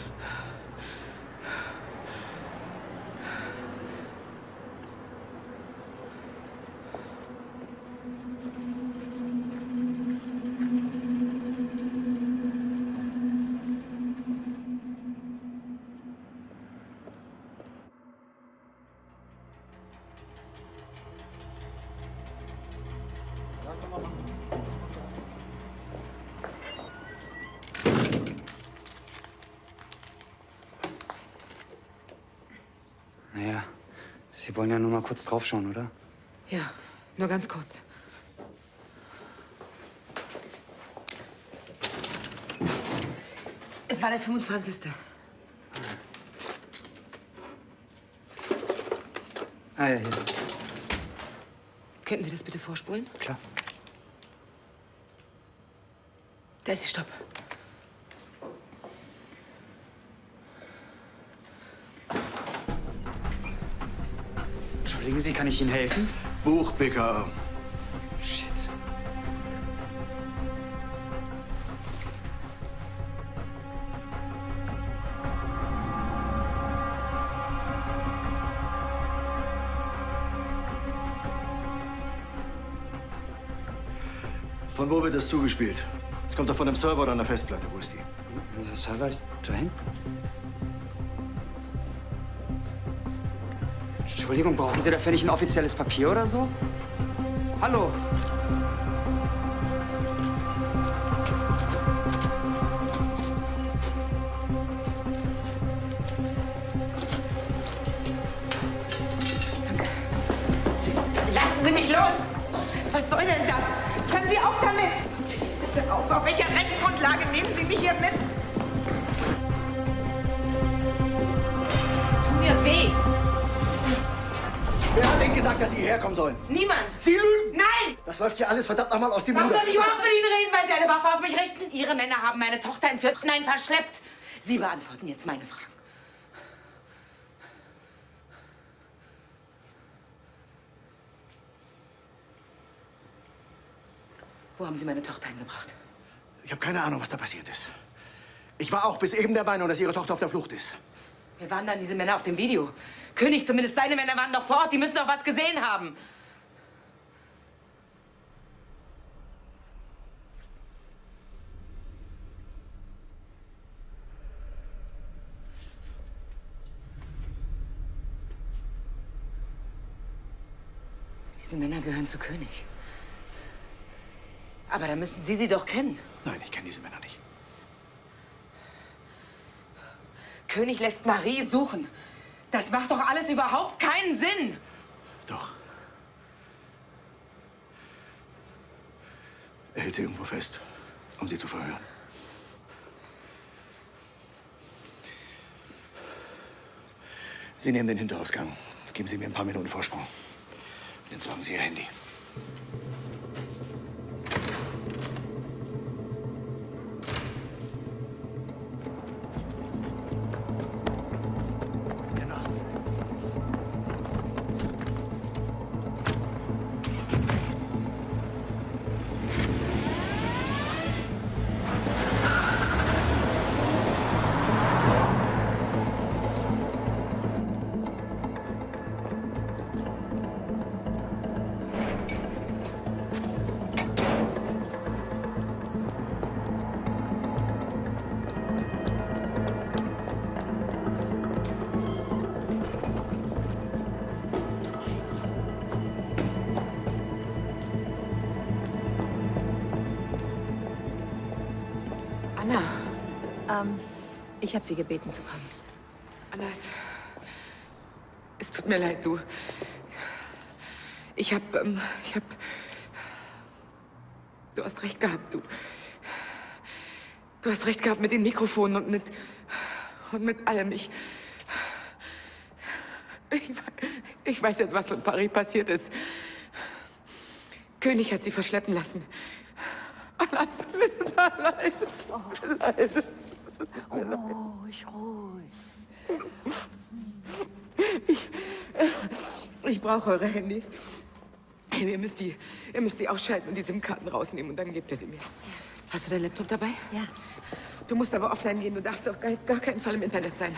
Naja, Sie wollen ja nur mal kurz draufschauen, oder? Ja, nur ganz kurz. Es war der fünfundzwanzigste Ah ja, hier. Könnten Sie das bitte vorspulen? Klar. Da ist die Stopp. Entschuldigen Sie, kann ich Ihnen helfen? Buch B K A. Shit. Von wo wird das zugespielt? Es kommt doch von einem Server oder einer Festplatte. Wo ist die? Unser Server ist da hinten. Entschuldigung, brauchen Sie dafür nicht ein offizielles Papier oder so? Hallo? Lassen Sie mich los! Was soll denn das? Hören Sie auf damit! Bitte auf! Auf welcher Rechtsgrundlage nehmen Sie mich hier mit? Tu mir weh! Wer hat Ihnen gesagt, dass Sie hierher kommen sollen? Niemand! Sie lügen! Nein! Das läuft hier alles verdammt nochmal aus dem Warum Munde. soll ich überhaupt mit Ihnen reden, weil Sie eine Waffe auf mich richten? Ihre Männer haben meine Tochter entführt, nein, verschleppt. Sie beantworten jetzt meine Fragen. Wo haben Sie meine Tochter hingebracht? Ich habe keine Ahnung, was da passiert ist. Ich war auch bis eben der Meinung, dass Ihre Tochter auf der Flucht ist. Wer waren dann diese Männer auf dem Video? König, zumindest seine Männer waren doch vor Ort. Die müssen doch was gesehen haben. Diese Männer gehören zu König. Aber dann müssen Sie sie doch kennen. Nein, ich kenne diese Männer nicht. König lässt Marie suchen. Das macht doch alles überhaupt keinen Sinn. Doch. Er hält sie irgendwo fest, um sie zu verhören. Sie nehmen den Hinterausgang. Geben Sie mir ein paar Minuten Vorsprung. Und entsorgen Sie Ihr Handy. Ähm, ich habe Sie gebeten zu kommen. Anas, es tut mir leid, du. Ich hab, ähm, ich hab... Du hast recht gehabt, du. Du hast recht gehabt mit den Mikrofonen und mit... und mit allem. Ich... Ich, ich weiß jetzt, was mit Paris passiert ist. König hat sie verschleppen lassen. Anas, tut mir total leid. Tut mir leid. Ruhig, ruhig. Ich, ich brauche eure Handys. Ihr müsst die, ihr müsst die ausschalten und die SIM-Karten rausnehmen und dann gebt ihr sie mir. Hast du deinen Laptop dabei? Ja. Du musst aber offline gehen. Du darfst auf gar, gar keinen Fall im Internet sein.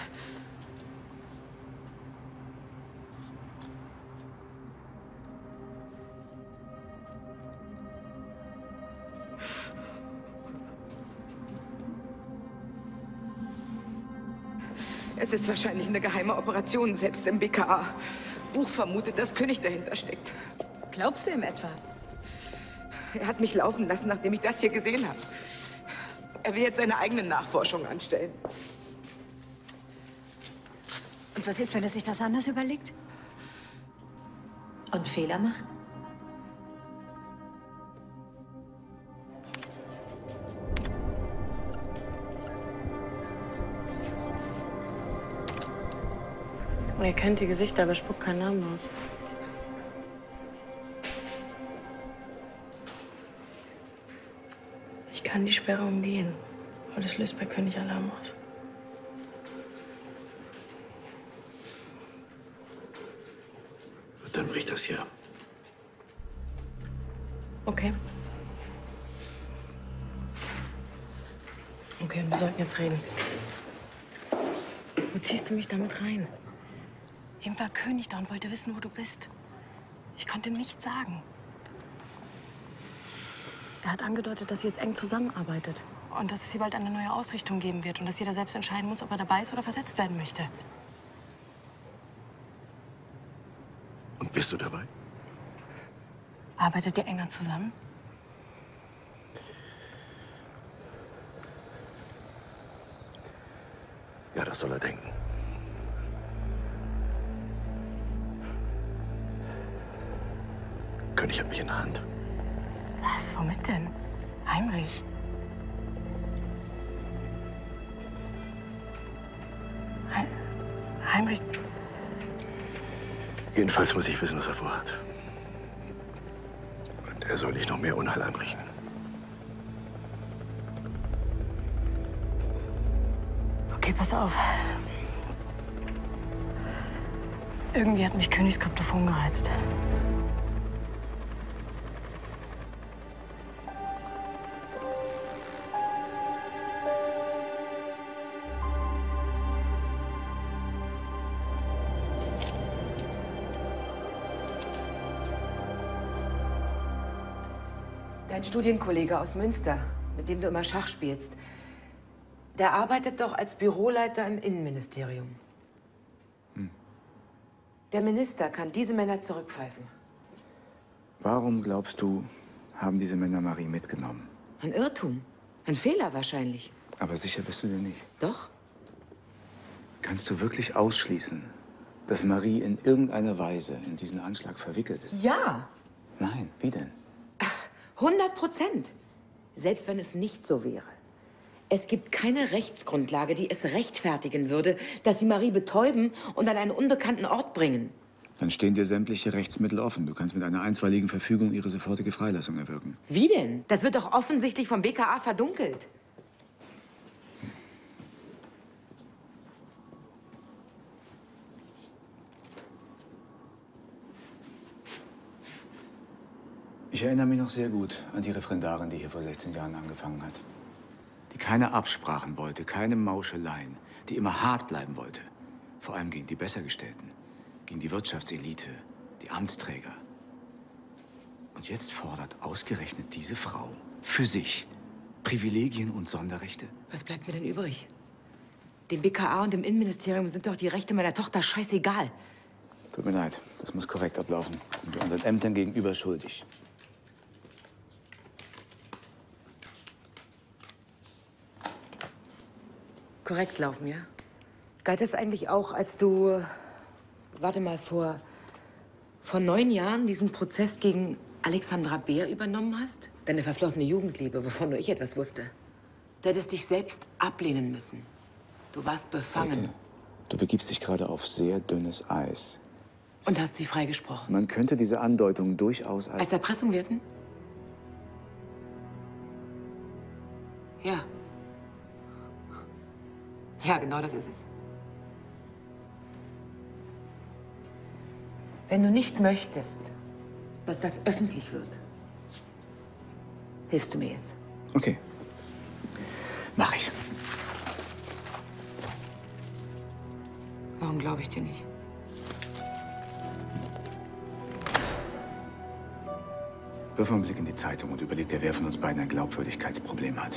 Es ist wahrscheinlich eine geheime Operation. Selbst im B K A-Buch vermutet, dass König dahinter steckt. Glaubst du ihm etwa? Er hat mich laufen lassen, nachdem ich das hier gesehen habe. Er will jetzt seine eigenen Nachforschungen anstellen. Und was ist, wenn er sich das anders überlegt? Und Fehler macht? Er kennt die Gesichter, aber spuckt keinen Namen aus. Ich kann die Sperre umgehen, aber das löst bei König Alarm aus. Dann bricht das hier ab. Okay. Okay, wir sollten jetzt reden. Wo ziehst du mich damit rein? Eben war König da und wollte wissen, wo du bist. Ich konnte nichts sagen. Er hat angedeutet, dass sie jetzt eng zusammenarbeitet. Und dass es hier bald eine neue Ausrichtung geben wird. Und dass jeder selbst entscheiden muss, ob er dabei ist oder versetzt werden möchte. Und bist du dabei? Arbeitet ihr enger zusammen? Ja, das soll er denken. König hat mich in der Hand. Was? Womit denn? Heinrich? He Heinrich? Jedenfalls muss ich wissen, was er vorhat. Und er soll nicht noch mehr Unheil anrichten. Okay, pass auf. Irgendwie hat mich Königs Kryptophon gereizt. Dein Studienkollege aus Münster, mit dem du immer Schach spielst, der arbeitet doch als Büroleiter im Innenministerium. Hm. Der Minister kann diese Männer zurückpfeifen. Warum, glaubst du, haben diese Männer Marie mitgenommen? Ein Irrtum. Ein Fehler wahrscheinlich. Aber sicher bist du dir nicht. Doch. Kannst du wirklich ausschließen, dass Marie in irgendeiner Weise in diesen Anschlag verwickelt ist? Ja. Nein, wie denn? hundert Prozent. Selbst wenn es nicht so wäre. Es gibt keine Rechtsgrundlage, die es rechtfertigen würde, dass sie Marie betäuben und an einen unbekannten Ort bringen. Dann stehen dir sämtliche Rechtsmittel offen. Du kannst mit einer einstweiligen Verfügung ihre sofortige Freilassung erwirken. Wie denn? Das wird doch offensichtlich vom B K A verdunkelt. Ich erinnere mich noch sehr gut an die Referendarin, die hier vor sechzehn Jahren angefangen hat. Die keine Absprachen wollte, keine Mauscheleien, die immer hart bleiben wollte. Vor allem gegen die Bessergestellten, gegen die Wirtschaftselite, die Amtsträger. Und jetzt fordert ausgerechnet diese Frau für sich Privilegien und Sonderrechte? Was bleibt mir denn übrig? Dem B K A und dem Innenministerium sind doch die Rechte meiner Tochter scheißegal. Tut mir leid, das muss korrekt ablaufen. Das sind wir unseren Ämtern gegenüber schuldig. korrekt laufen, ja? Galt das eigentlich auch, als du, warte mal, vor, vor neun Jahren diesen Prozess gegen Alexandra Beer übernommen hast? Deine verflossene Jugendliebe, wovon nur ich etwas wusste. Du hättest dich selbst ablehnen müssen. Du warst befangen. Elke, du begibst dich gerade auf sehr dünnes Eis. Und hast sie freigesprochen. Man könnte diese Andeutung durchaus als... Als Erpressung werten? Ja. Ja, genau das ist es. Wenn du nicht möchtest, dass das öffentlich wird, hilfst du mir jetzt. Okay. Mach ich. Warum glaube ich dir nicht? Wirf mal einen Blick in die Zeitung und überleg dir, wer von uns beiden ein Glaubwürdigkeitsproblem hat.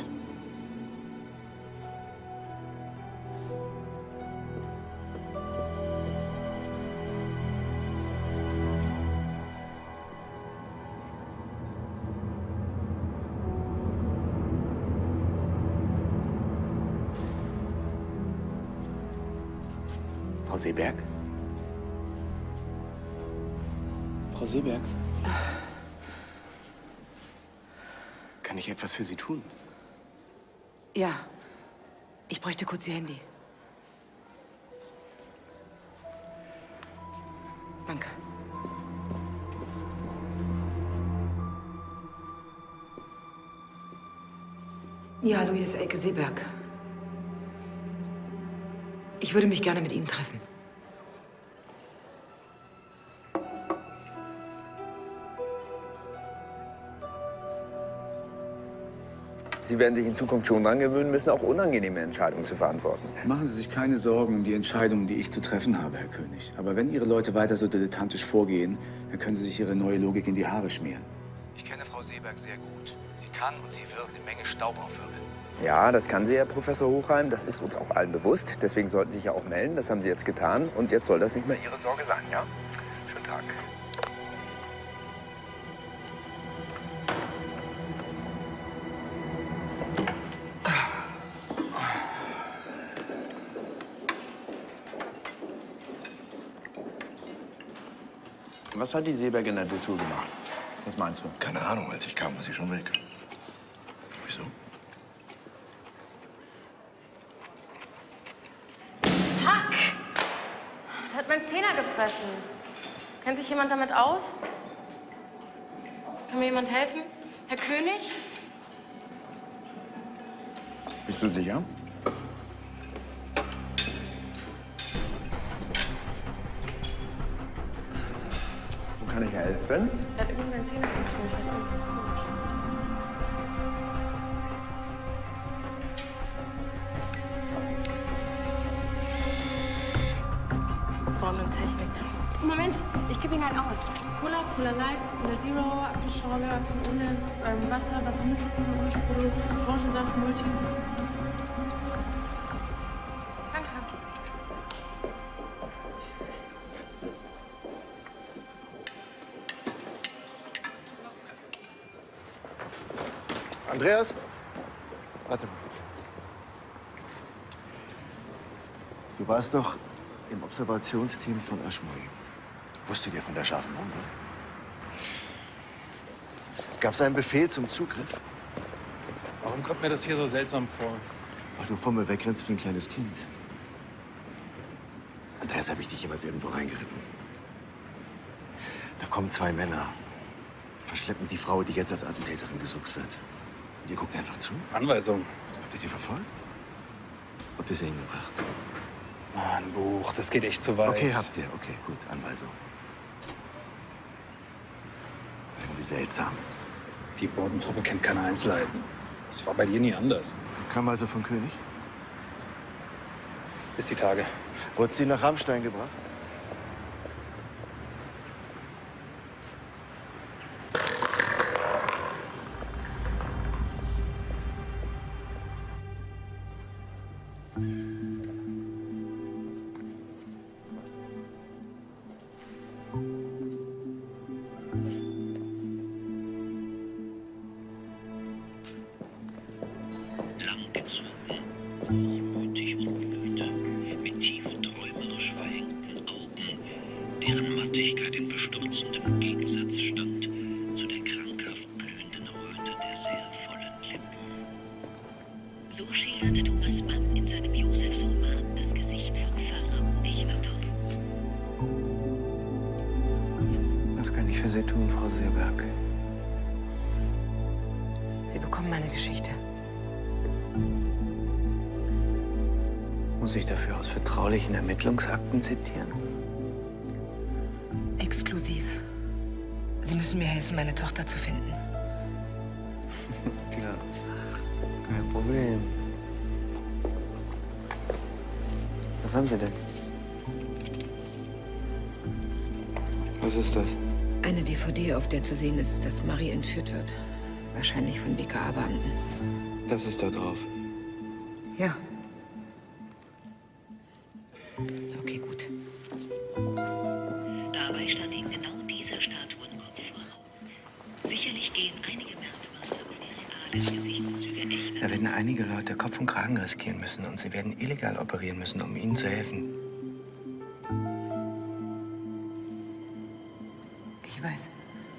Frau Seeberg? Frau Seeberg? Kann ich etwas für Sie tun? Ja. Ich bräuchte kurz Ihr Handy. Danke. Ja, hallo, hier ist Elke Seeberg. Ich würde mich gerne mit Ihnen treffen. Sie werden sich in Zukunft schon daran gewöhnen müssen, auch unangenehme Entscheidungen zu verantworten. Machen Sie sich keine Sorgen um die Entscheidungen, die ich zu treffen habe, Herr König. Aber wenn Ihre Leute weiter so dilettantisch vorgehen, dann können Sie sich Ihre neue Logik in die Haare schmieren. Ich kenne Frau Seeberg sehr gut. Sie kann und sie wird eine Menge Staub aufwirbeln. Ja, das kann sie, Herr Professor Hochheim. Das ist uns auch allen bewusst. Deswegen sollten Sie sich ja auch melden. Das haben Sie jetzt getan. Und jetzt soll das nicht mehr Ihre Sorge sein, ja? Schönen Tag. Was hat die Seeberg in der Dessous gemacht? Was meinst du? Keine Ahnung, als ich kam, war sie schon weg. Wieso? Fuck! Der hat meinen Zehner gefressen. Kennt sich jemand damit aus? Kann mir jemand helfen? Herr König? Bist du sicher? Wo kann ich helfen? Er hat irgendwie meinen Zehner gezogen. Ich weiß nicht, ganz komisch. Form und Technik. Moment, ich gebe ihn halt aus. Cola, Cola Light, Cola Zero, Apfelschorle, Apfel ohne ähm, Wasser, Wasser mit Sprudel, ohne Sprudel, Orangensaft, Multi. Danke. Andreas? Warte mal. Du warst doch im Observationsteam von Aschmui. Wusstet ihr von der scharfen Bombe? Gab es einen Befehl zum Zugriff? Warum kommt mir das hier so seltsam vor? Weil du vor mir wegrennst wie ein kleines Kind. Andreas, habe ich dich jemals irgendwo reingeritten? Da kommen zwei Männer, verschleppen die Frau, die jetzt als Attentäterin gesucht wird. Und ihr guckt einfach zu? Anweisung. Habt ihr sie verfolgt? Habt ihr sie hingebracht? Mann, Buch, das geht echt zu weit. Okay, habt ihr. Okay, gut. Anweisung. Irgendwie seltsam. Die Bodentruppe kennt keine Einzelheiten. Das war bei dir nie anders. Das kam also vom König? Bis die Tage. Wurde sie nach Rammstein gebracht? Langgezogen, hochmütig und Gültigkeit in bestürzendem Gegensatz stand zu der krankhaft blühenden Röte der sehr vollen Lippen. So schildert Thomas Mann in seinem Josefsroman das Gesicht von Pharao Echnaton. Was kann ich für Sie tun, Frau Seeberg? Sie bekommen meine Geschichte. Muss ich dafür aus vertraulichen Ermittlungsakten zitieren? Exklusiv. Sie müssen mir helfen, meine Tochter zu finden. Klar. Kein Problem. Was haben Sie denn? Was ist das? Eine D V D, auf der zu sehen ist, dass Marie entführt wird. Wahrscheinlich von B K A-Beamten. Das ist da drauf. Ja. Okay, gut. Dabei stand ihm genau dieser Statuenkopf vor Augen. Sicherlich gehen einige Merkmale auf die realen Gesichtszüge Echnatons. Da werden einige Leute Kopf und Kragen riskieren müssen und sie werden illegal operieren müssen, um ihnen zu helfen. Ich weiß.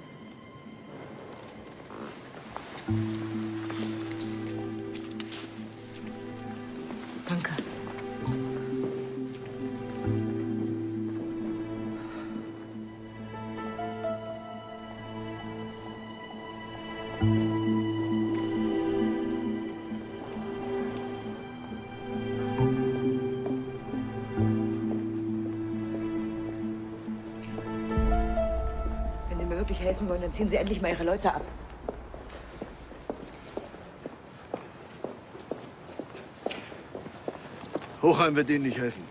Danke. Wenn Sie mir wirklich helfen wollen, dann ziehen Sie endlich mal Ihre Leute ab. Hochheim wird Ihnen nicht helfen.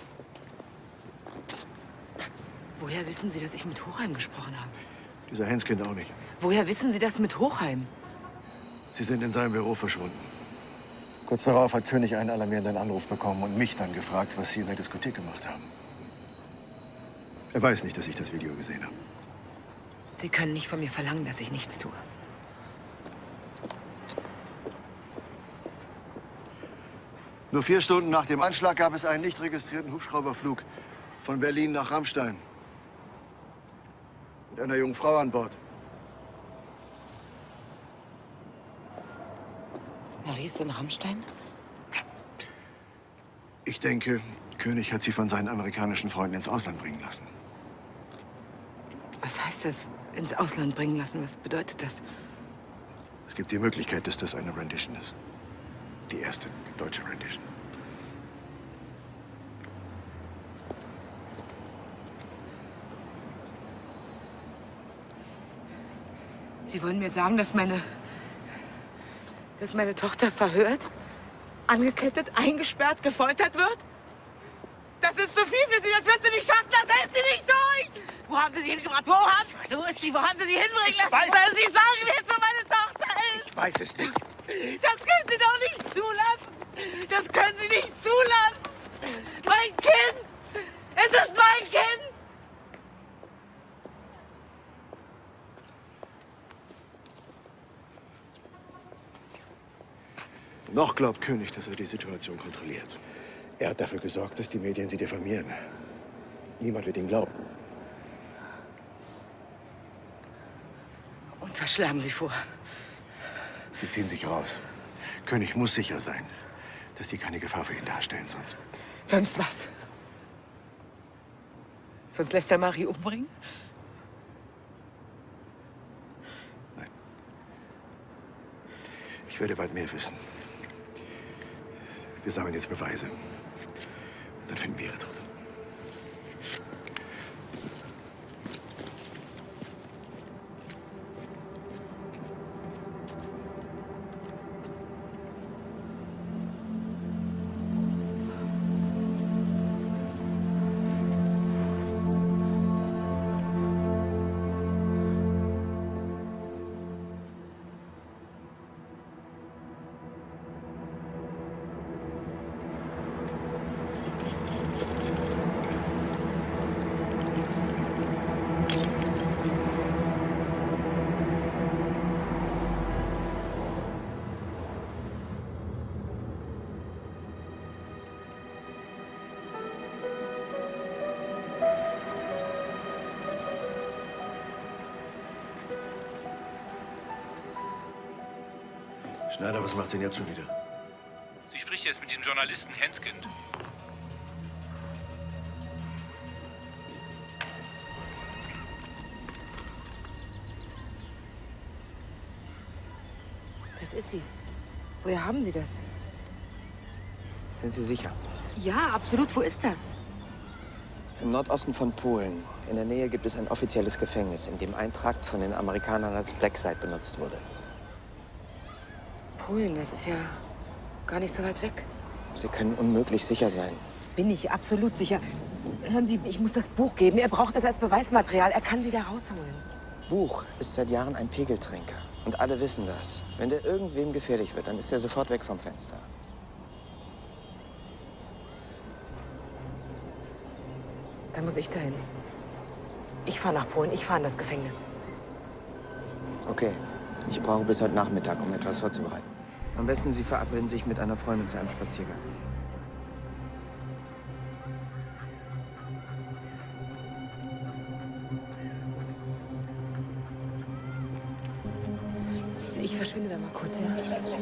Woher wissen Sie, dass ich mit Hochheim gesprochen habe? Dieser Henskind auch nicht. Woher wissen Sie das mit Hochheim? Sie sind in seinem Büro verschwunden. Kurz darauf hat König einen alarmierenden Anruf bekommen und mich dann gefragt, was Sie in der Diskothek gemacht haben. Er weiß nicht, dass ich das Video gesehen habe. Sie können nicht von mir verlangen, dass ich nichts tue. Nur vier Stunden nach dem Anschlag gab es einen nicht registrierten Hubschrauberflug von Berlin nach Rammstein. Mit einer jungen Frau an Bord. Marie ist in Rammstein? Ich denke, König hat sie von seinen amerikanischen Freunden ins Ausland bringen lassen. Was heißt das, ins Ausland bringen lassen? Was bedeutet das? Es gibt die Möglichkeit, dass das eine Rendition ist. Die erste deutsche Rendition. Sie wollen mir sagen, dass meine... dass meine Tochter verhört, angekettet, eingesperrt, gefoltert wird? Das ist zu viel für Sie, das wird sie nicht schaffen, das hält sie nicht durch! Wo haben Sie sie hingebracht? Wo haben Sie... Wo ist sie? Wo haben Sie sie hinbringen Ich lassen? weiß- Sollen Sie sagen, wer jetzt so meine Tochter ist? Ich weiß es nicht. Das können Sie doch nicht zulassen! Das können Sie nicht zulassen! Mein Kind! Es ist mein Kind! Noch glaubt König, dass er die Situation kontrolliert. Er hat dafür gesorgt, dass die Medien sie diffamieren. Niemand wird ihm glauben. Und was schlagen Sie vor? Sie ziehen sich raus. König muss sicher sein, dass sie keine Gefahr für ihn darstellen, sonst... Sonst was? Sonst lässt er Marie umbringen? Ich werde bald mehr wissen. Wir sammeln jetzt Beweise. Dann finden wir ihre Tochter. Schneider, was macht sie denn jetzt schon wieder? Sie spricht jetzt mit dem Journalisten Henskind. Das ist sie. Woher haben Sie das? Sind Sie sicher? Ja, absolut. Wo ist das? Im Nordosten von Polen. In der Nähe gibt es ein offizielles Gefängnis, in dem ein Trakt von den Amerikanern als Blacksite benutzt wurde. Polen, das ist ja gar nicht so weit weg. Sie können unmöglich sicher sein. Bin ich absolut sicher. Hören Sie, ich muss das Buch geben. Er braucht das als Beweismaterial. Er kann Sie da rausholen. Buch ist seit Jahren ein Pegeltrinker. Und alle wissen das. Wenn der irgendwem gefährlich wird, dann ist er sofort weg vom Fenster. Dann muss ich dahin. Ich fahre nach Polen. Ich fahre in das Gefängnis. Okay. Ich brauche bis heute Nachmittag, um etwas vorzubereiten. Am besten, Sie verabreden sich mit einer Freundin zu einem Spaziergang. Ich verschwinde da mal kurz, ja?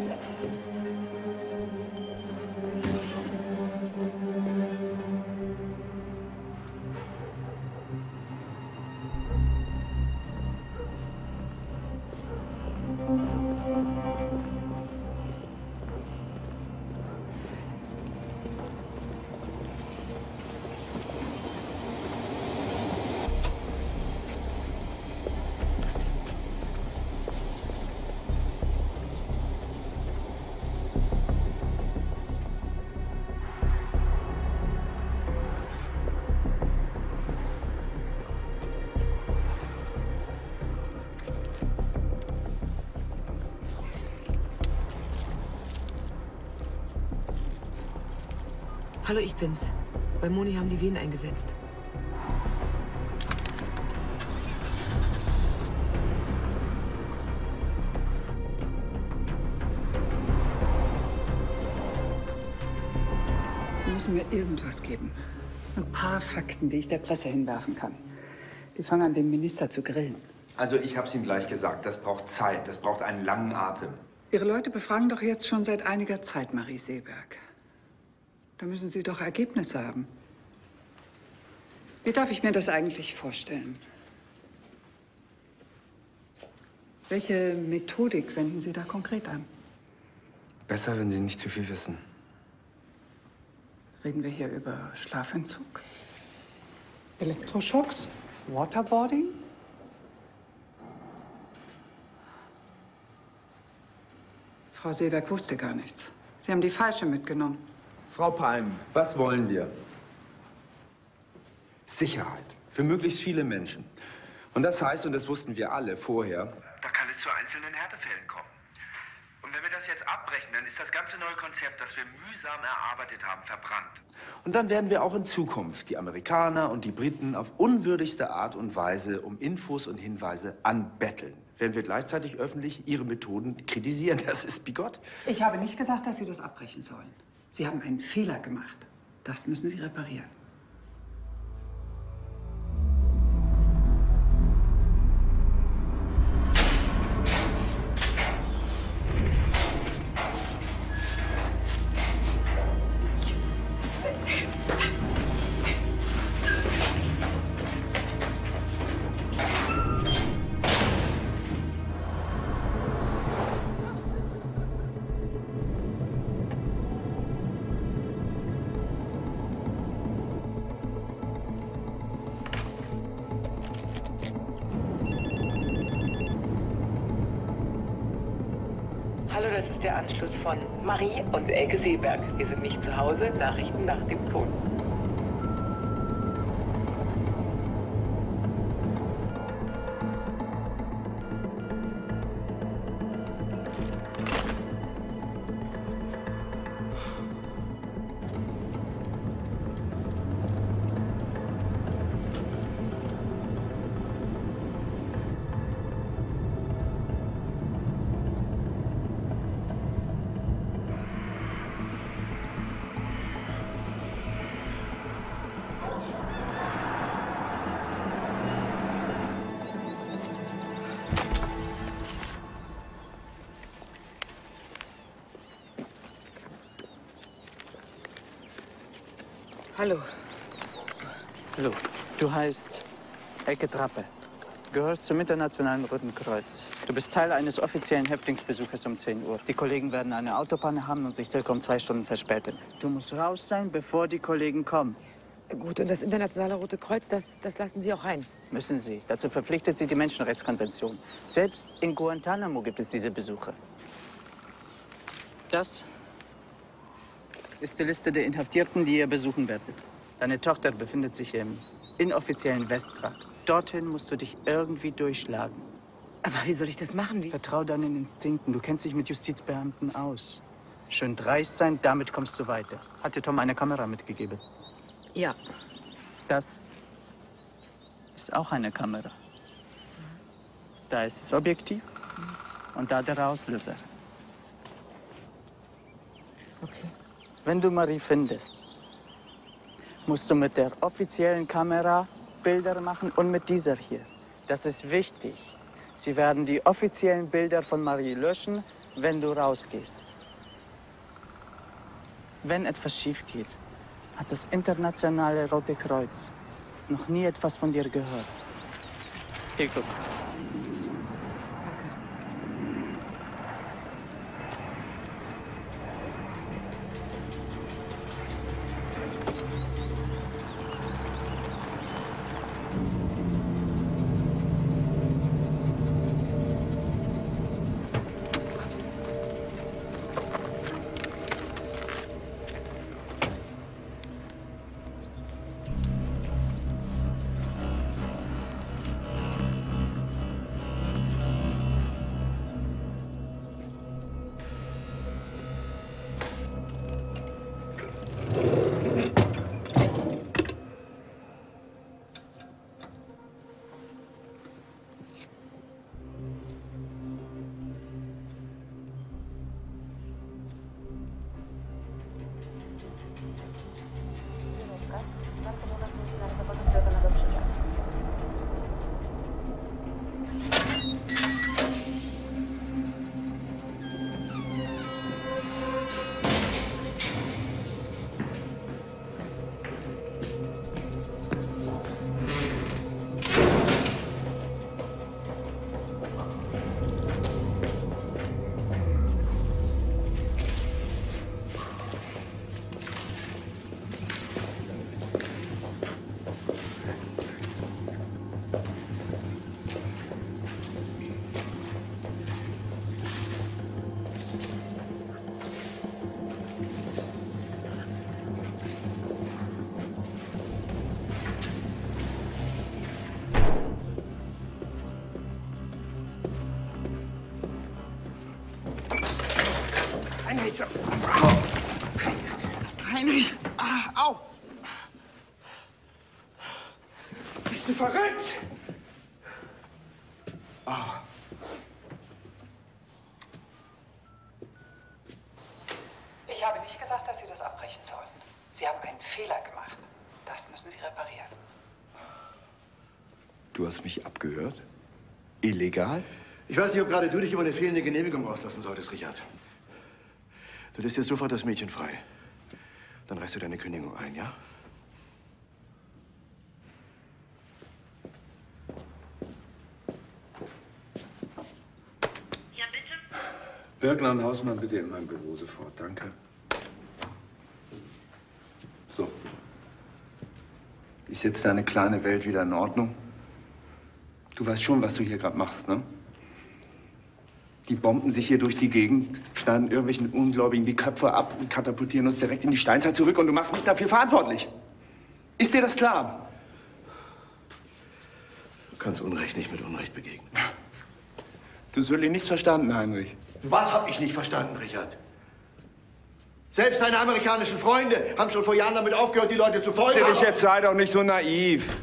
Hallo, ich bin's. Bei Moni haben die Venen eingesetzt. Sie müssen mir irgendwas geben. Ein paar Fakten, die ich der Presse hinwerfen kann. Die fangen an, den Minister zu grillen. Also ich hab's Ihnen gleich gesagt, das braucht Zeit, das braucht einen langen Atem. Ihre Leute befragen doch jetzt schon seit einiger Zeit Marie Seeberg. Da müssen Sie doch Ergebnisse haben. Wie darf ich mir das eigentlich vorstellen? Welche Methodik wenden Sie da konkret an? Besser, wenn Sie nicht zu viel wissen. Reden wir hier über Schlafentzug? Elektroschocks? Waterboarding? Frau Seeberg wusste gar nichts. Sie haben die falsche mitgenommen. Frau Palm, was wollen wir? Sicherheit für möglichst viele Menschen. Und das heißt, und das wussten wir alle vorher, da kann es zu einzelnen Härtefällen kommen. Und wenn wir das jetzt abbrechen, dann ist das ganze neue Konzept, das wir mühsam erarbeitet haben, verbrannt. Und dann werden wir auch in Zukunft die Amerikaner und die Briten auf unwürdigste Art und Weise um Infos und Hinweise anbetteln. Während wir gleichzeitig öffentlich ihre Methoden kritisieren. Das ist bigott. Ich habe nicht gesagt, dass Sie das abbrechen sollen. Sie haben einen Fehler gemacht. Das müssen Sie reparieren. Hallo, das ist der Anschluss von Marie und Elke Seeberg. Wir sind nicht zu Hause. Nachrichten nach dem Ton. Hallo. Hallo. Du heißt Elke Trappe. Gehörst zum Internationalen Roten Kreuz. Du bist Teil eines offiziellen Häftlingsbesuches um zehn Uhr. Die Kollegen werden eine Autopanne haben und sich circa um zwei Stunden verspäten. Du musst raus sein, bevor die Kollegen kommen. Gut, und das Internationale Rote Kreuz, das, das lassen Sie auch rein? Müssen Sie. Dazu verpflichtet Sie die Menschenrechtskonvention. Selbst in Guantanamo gibt es diese Besuche. Das ist die Liste der Inhaftierten, die ihr besuchen werdet. Deine Tochter befindet sich im inoffiziellen Westtrakt. Dorthin musst du dich irgendwie durchschlagen. Aber wie soll ich das machen? Wie? Vertrau deinen Instinkten. Du kennst dich mit Justizbeamten aus. Schön dreist sein, damit kommst du weiter. Hat dir Tom eine Kamera mitgegeben? Ja. Das ist auch eine Kamera. Da ist das Objektiv und da der Auslöser. Okay. Wenn du Marie findest, musst du mit der offiziellen Kamera Bilder machen und mit dieser hier. Das ist wichtig. Sie werden die offiziellen Bilder von Marie löschen, wenn du rausgehst. Wenn etwas schief geht, hat das Internationale Rote Kreuz noch nie etwas von dir gehört. Viel Glück. Heinrich! Heinrich! Ah, au! Bist du verrückt? Ah. Ich habe nicht gesagt, dass Sie das abbrechen sollen. Sie haben einen Fehler gemacht. Das müssen Sie reparieren. Du hast mich abgehört? Illegal? Ich weiß nicht, ob gerade du dich über eine fehlende Genehmigung auslassen solltest, Richard. Du lässt jetzt sofort das Mädchen frei. Dann reichst du deine Kündigung ein, ja? Ja, bitte? Birkler und Hausmann, bitte in mein Büro sofort. Danke. So. Ist jetzt deine kleine Welt wieder in Ordnung? Du weißt schon, was du hier gerade machst, ne? Die bomben sich hier durch die Gegend, schneiden irgendwelchen Ungläubigen die Köpfe ab und katapultieren uns direkt in die Steinzeit zurück und du machst mich dafür verantwortlich. Ist dir das klar? Du kannst Unrecht nicht mit Unrecht begegnen. Du hast wirklich nichts verstanden, Heinrich. Was hab ich nicht verstanden, Richard? Selbst deine amerikanischen Freunde haben schon vor Jahren damit aufgehört, die Leute zu foltern. Ich jetzt sei doch nicht so naiv.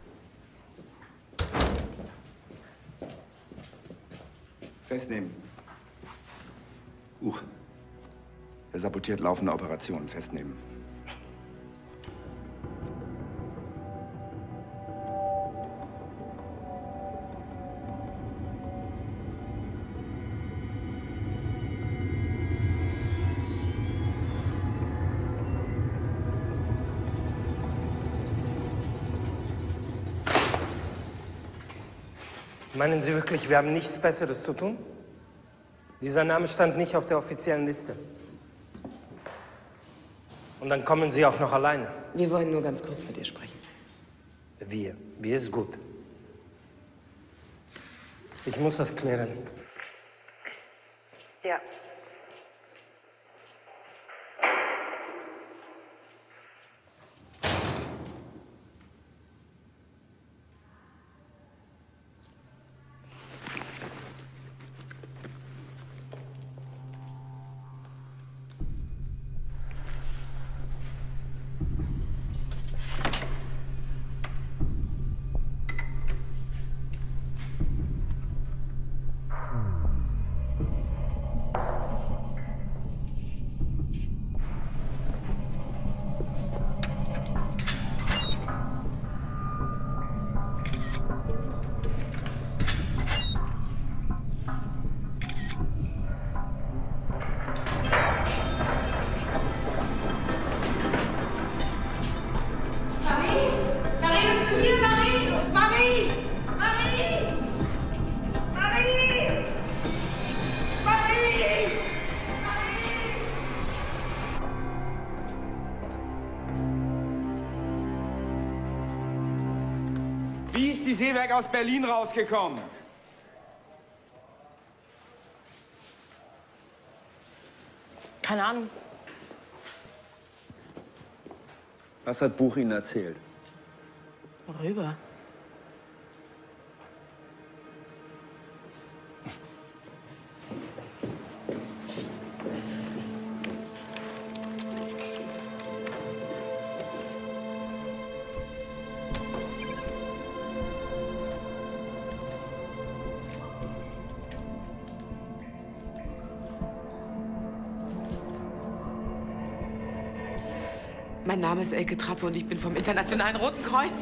Festnehmen. Uh. Er sabotiert laufende Operationen. Festnehmen. Meinen Sie wirklich, wir haben nichts Besseres zu tun? Dieser Name stand nicht auf der offiziellen Liste. Und dann kommen Sie auch noch alleine. Wir wollen nur ganz kurz mit ihr sprechen. Wir. Wir ist gut. Ich muss das klären. Ja. Wie ist die Seeberg aus Berlin rausgekommen? Keine Ahnung. Was hat Buch Ihnen erzählt? Worüber? Mein Name ist Elke Trappe und ich bin vom Internationalen Roten Kreuz.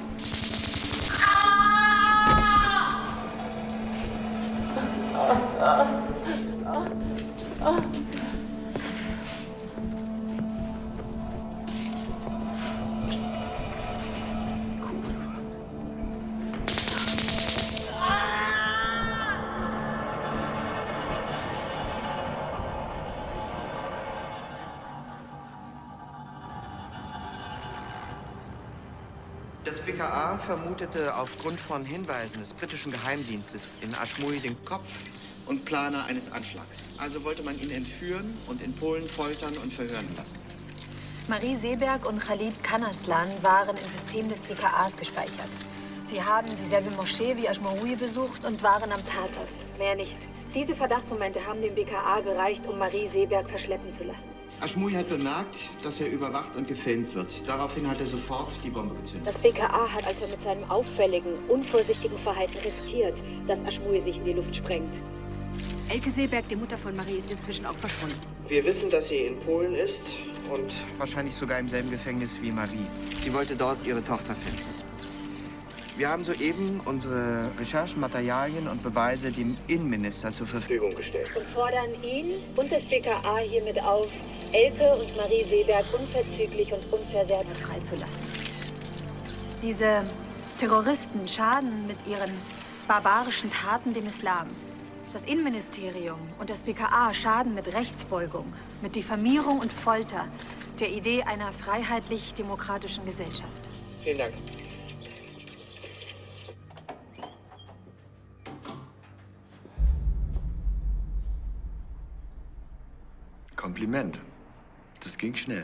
Das B K A vermutete aufgrund von Hinweisen des britischen Geheimdienstes in Aschmui den Kopf und Planer eines Anschlags. Also wollte man ihn entführen und in Polen foltern und verhören lassen. Marie Seeberg und Khalid Kanaslan waren im System des B K As gespeichert. Sie haben dieselbe Moschee wie Aschmui besucht und waren am Tatort. Mehr nicht. Diese Verdachtsmomente haben dem B K A gereicht, um Marie Seeberg verschleppen zu lassen. Aschmui hat bemerkt, dass er überwacht und gefilmt wird. Daraufhin hat er sofort die Bombe gezündet. Das B K A hat also mit seinem auffälligen, unvorsichtigen Verhalten riskiert, dass Aschmui sich in die Luft sprengt. Elke Seeberg, die Mutter von Marie, ist inzwischen auch verschwunden. Wir wissen, dass sie in Polen ist und wahrscheinlich sogar im selben Gefängnis wie Marie. Sie wollte dort ihre Tochter finden. Wir haben soeben unsere Recherchenmaterialien und Beweise dem Innenminister zur Verfügung gestellt. Und fordern ihn und das B K A hiermit auf, Elke und Marie Seeberg unverzüglich und unversehrt freizulassen. Diese Terroristen schaden mit ihren barbarischen Taten dem Islam. Das Innenministerium und das B K A schaden mit Rechtsbeugung, mit Diffamierung und Folter der Idee einer freiheitlich-demokratischen Gesellschaft. Vielen Dank. Kompliment. Das ging schnell.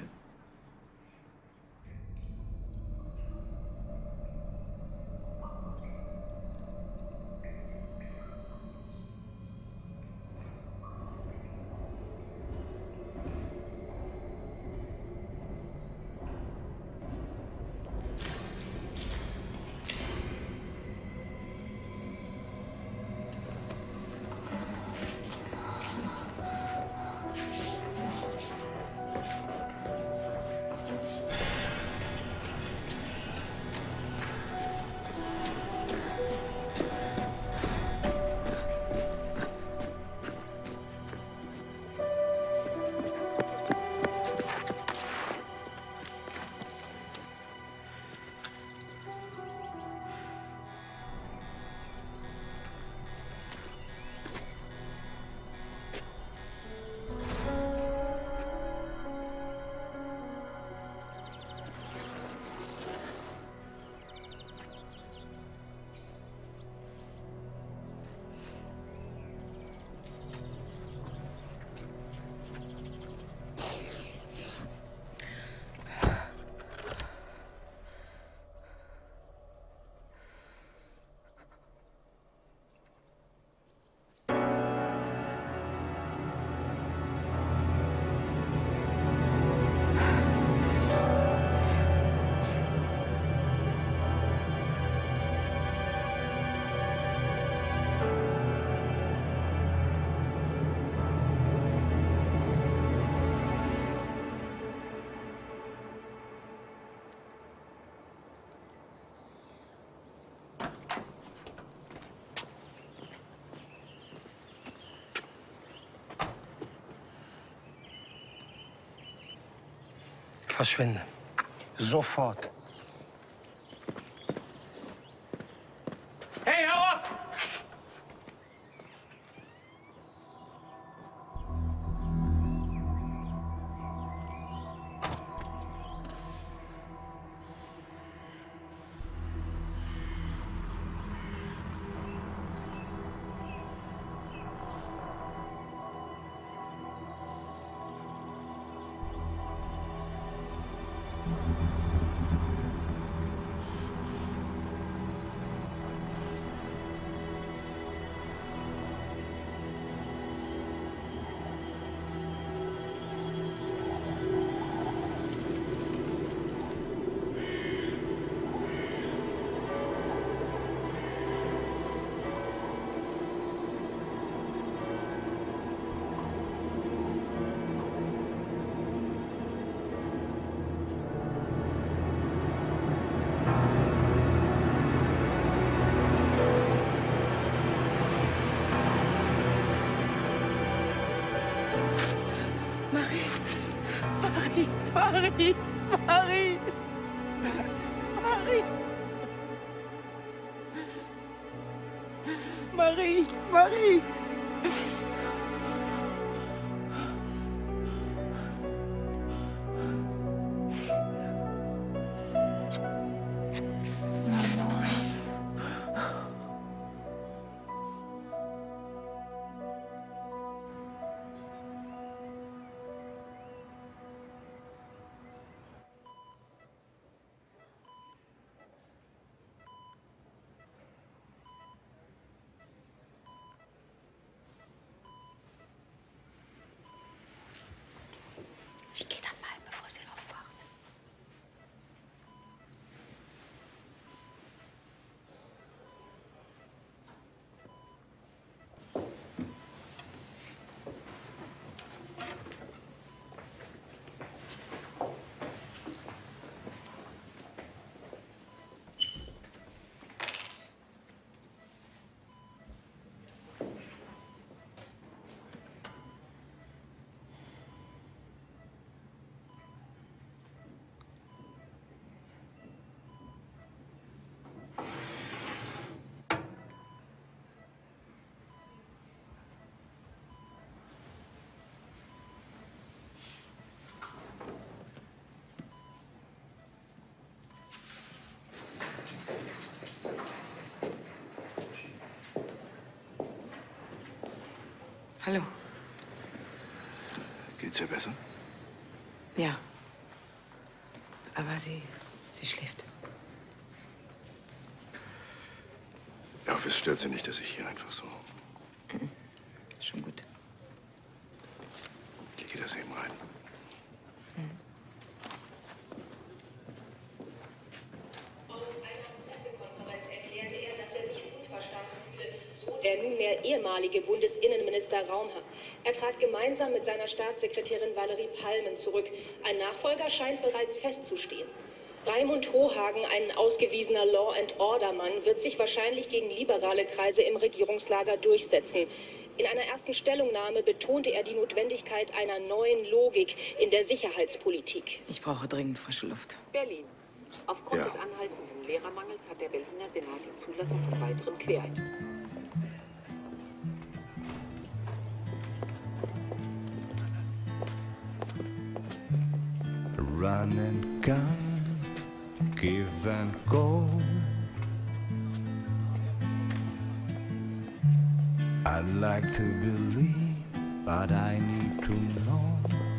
Verschwinde. Sofort. Hey, hau ab! Marie! Marie! Marie! Marie! Marie! Marie! Marie! Ich gehe dann mal, bevor sie aufwacht. Hallo. Geht's ihr besser? Ja. Aber sie, sie schläft. Ich hoffe, es stört Sie nicht, dass ich hier einfach so... Mhm. Schon gut. Ich gehe das eben rein. Der nunmehr ehemalige Bundesinnenminister Raumhahn. Er trat gemeinsam mit seiner Staatssekretärin Valerie Palmen zurück. Ein Nachfolger scheint bereits festzustehen. Raimund Hohagen, ein ausgewiesener Law-and-Order-Mann, wird sich wahrscheinlich gegen liberale Kreise im Regierungslager durchsetzen. In einer ersten Stellungnahme betonte er die Notwendigkeit einer neuen Logik in der Sicherheitspolitik. Ich brauche dringend frische Luft. Berlin. Aufgrund Ja. des anhaltenden Lehrermangels hat der Berliner Senat die Zulassung von weiteren Quereinsteigern. Run and gun, give and go. I'd like to believe, but I need to know.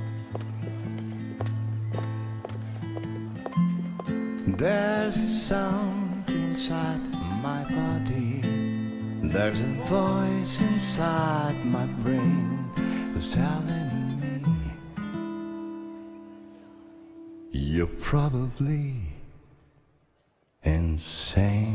There's a sound inside my body. There's a voice inside my brain who's telling me you're probably insane.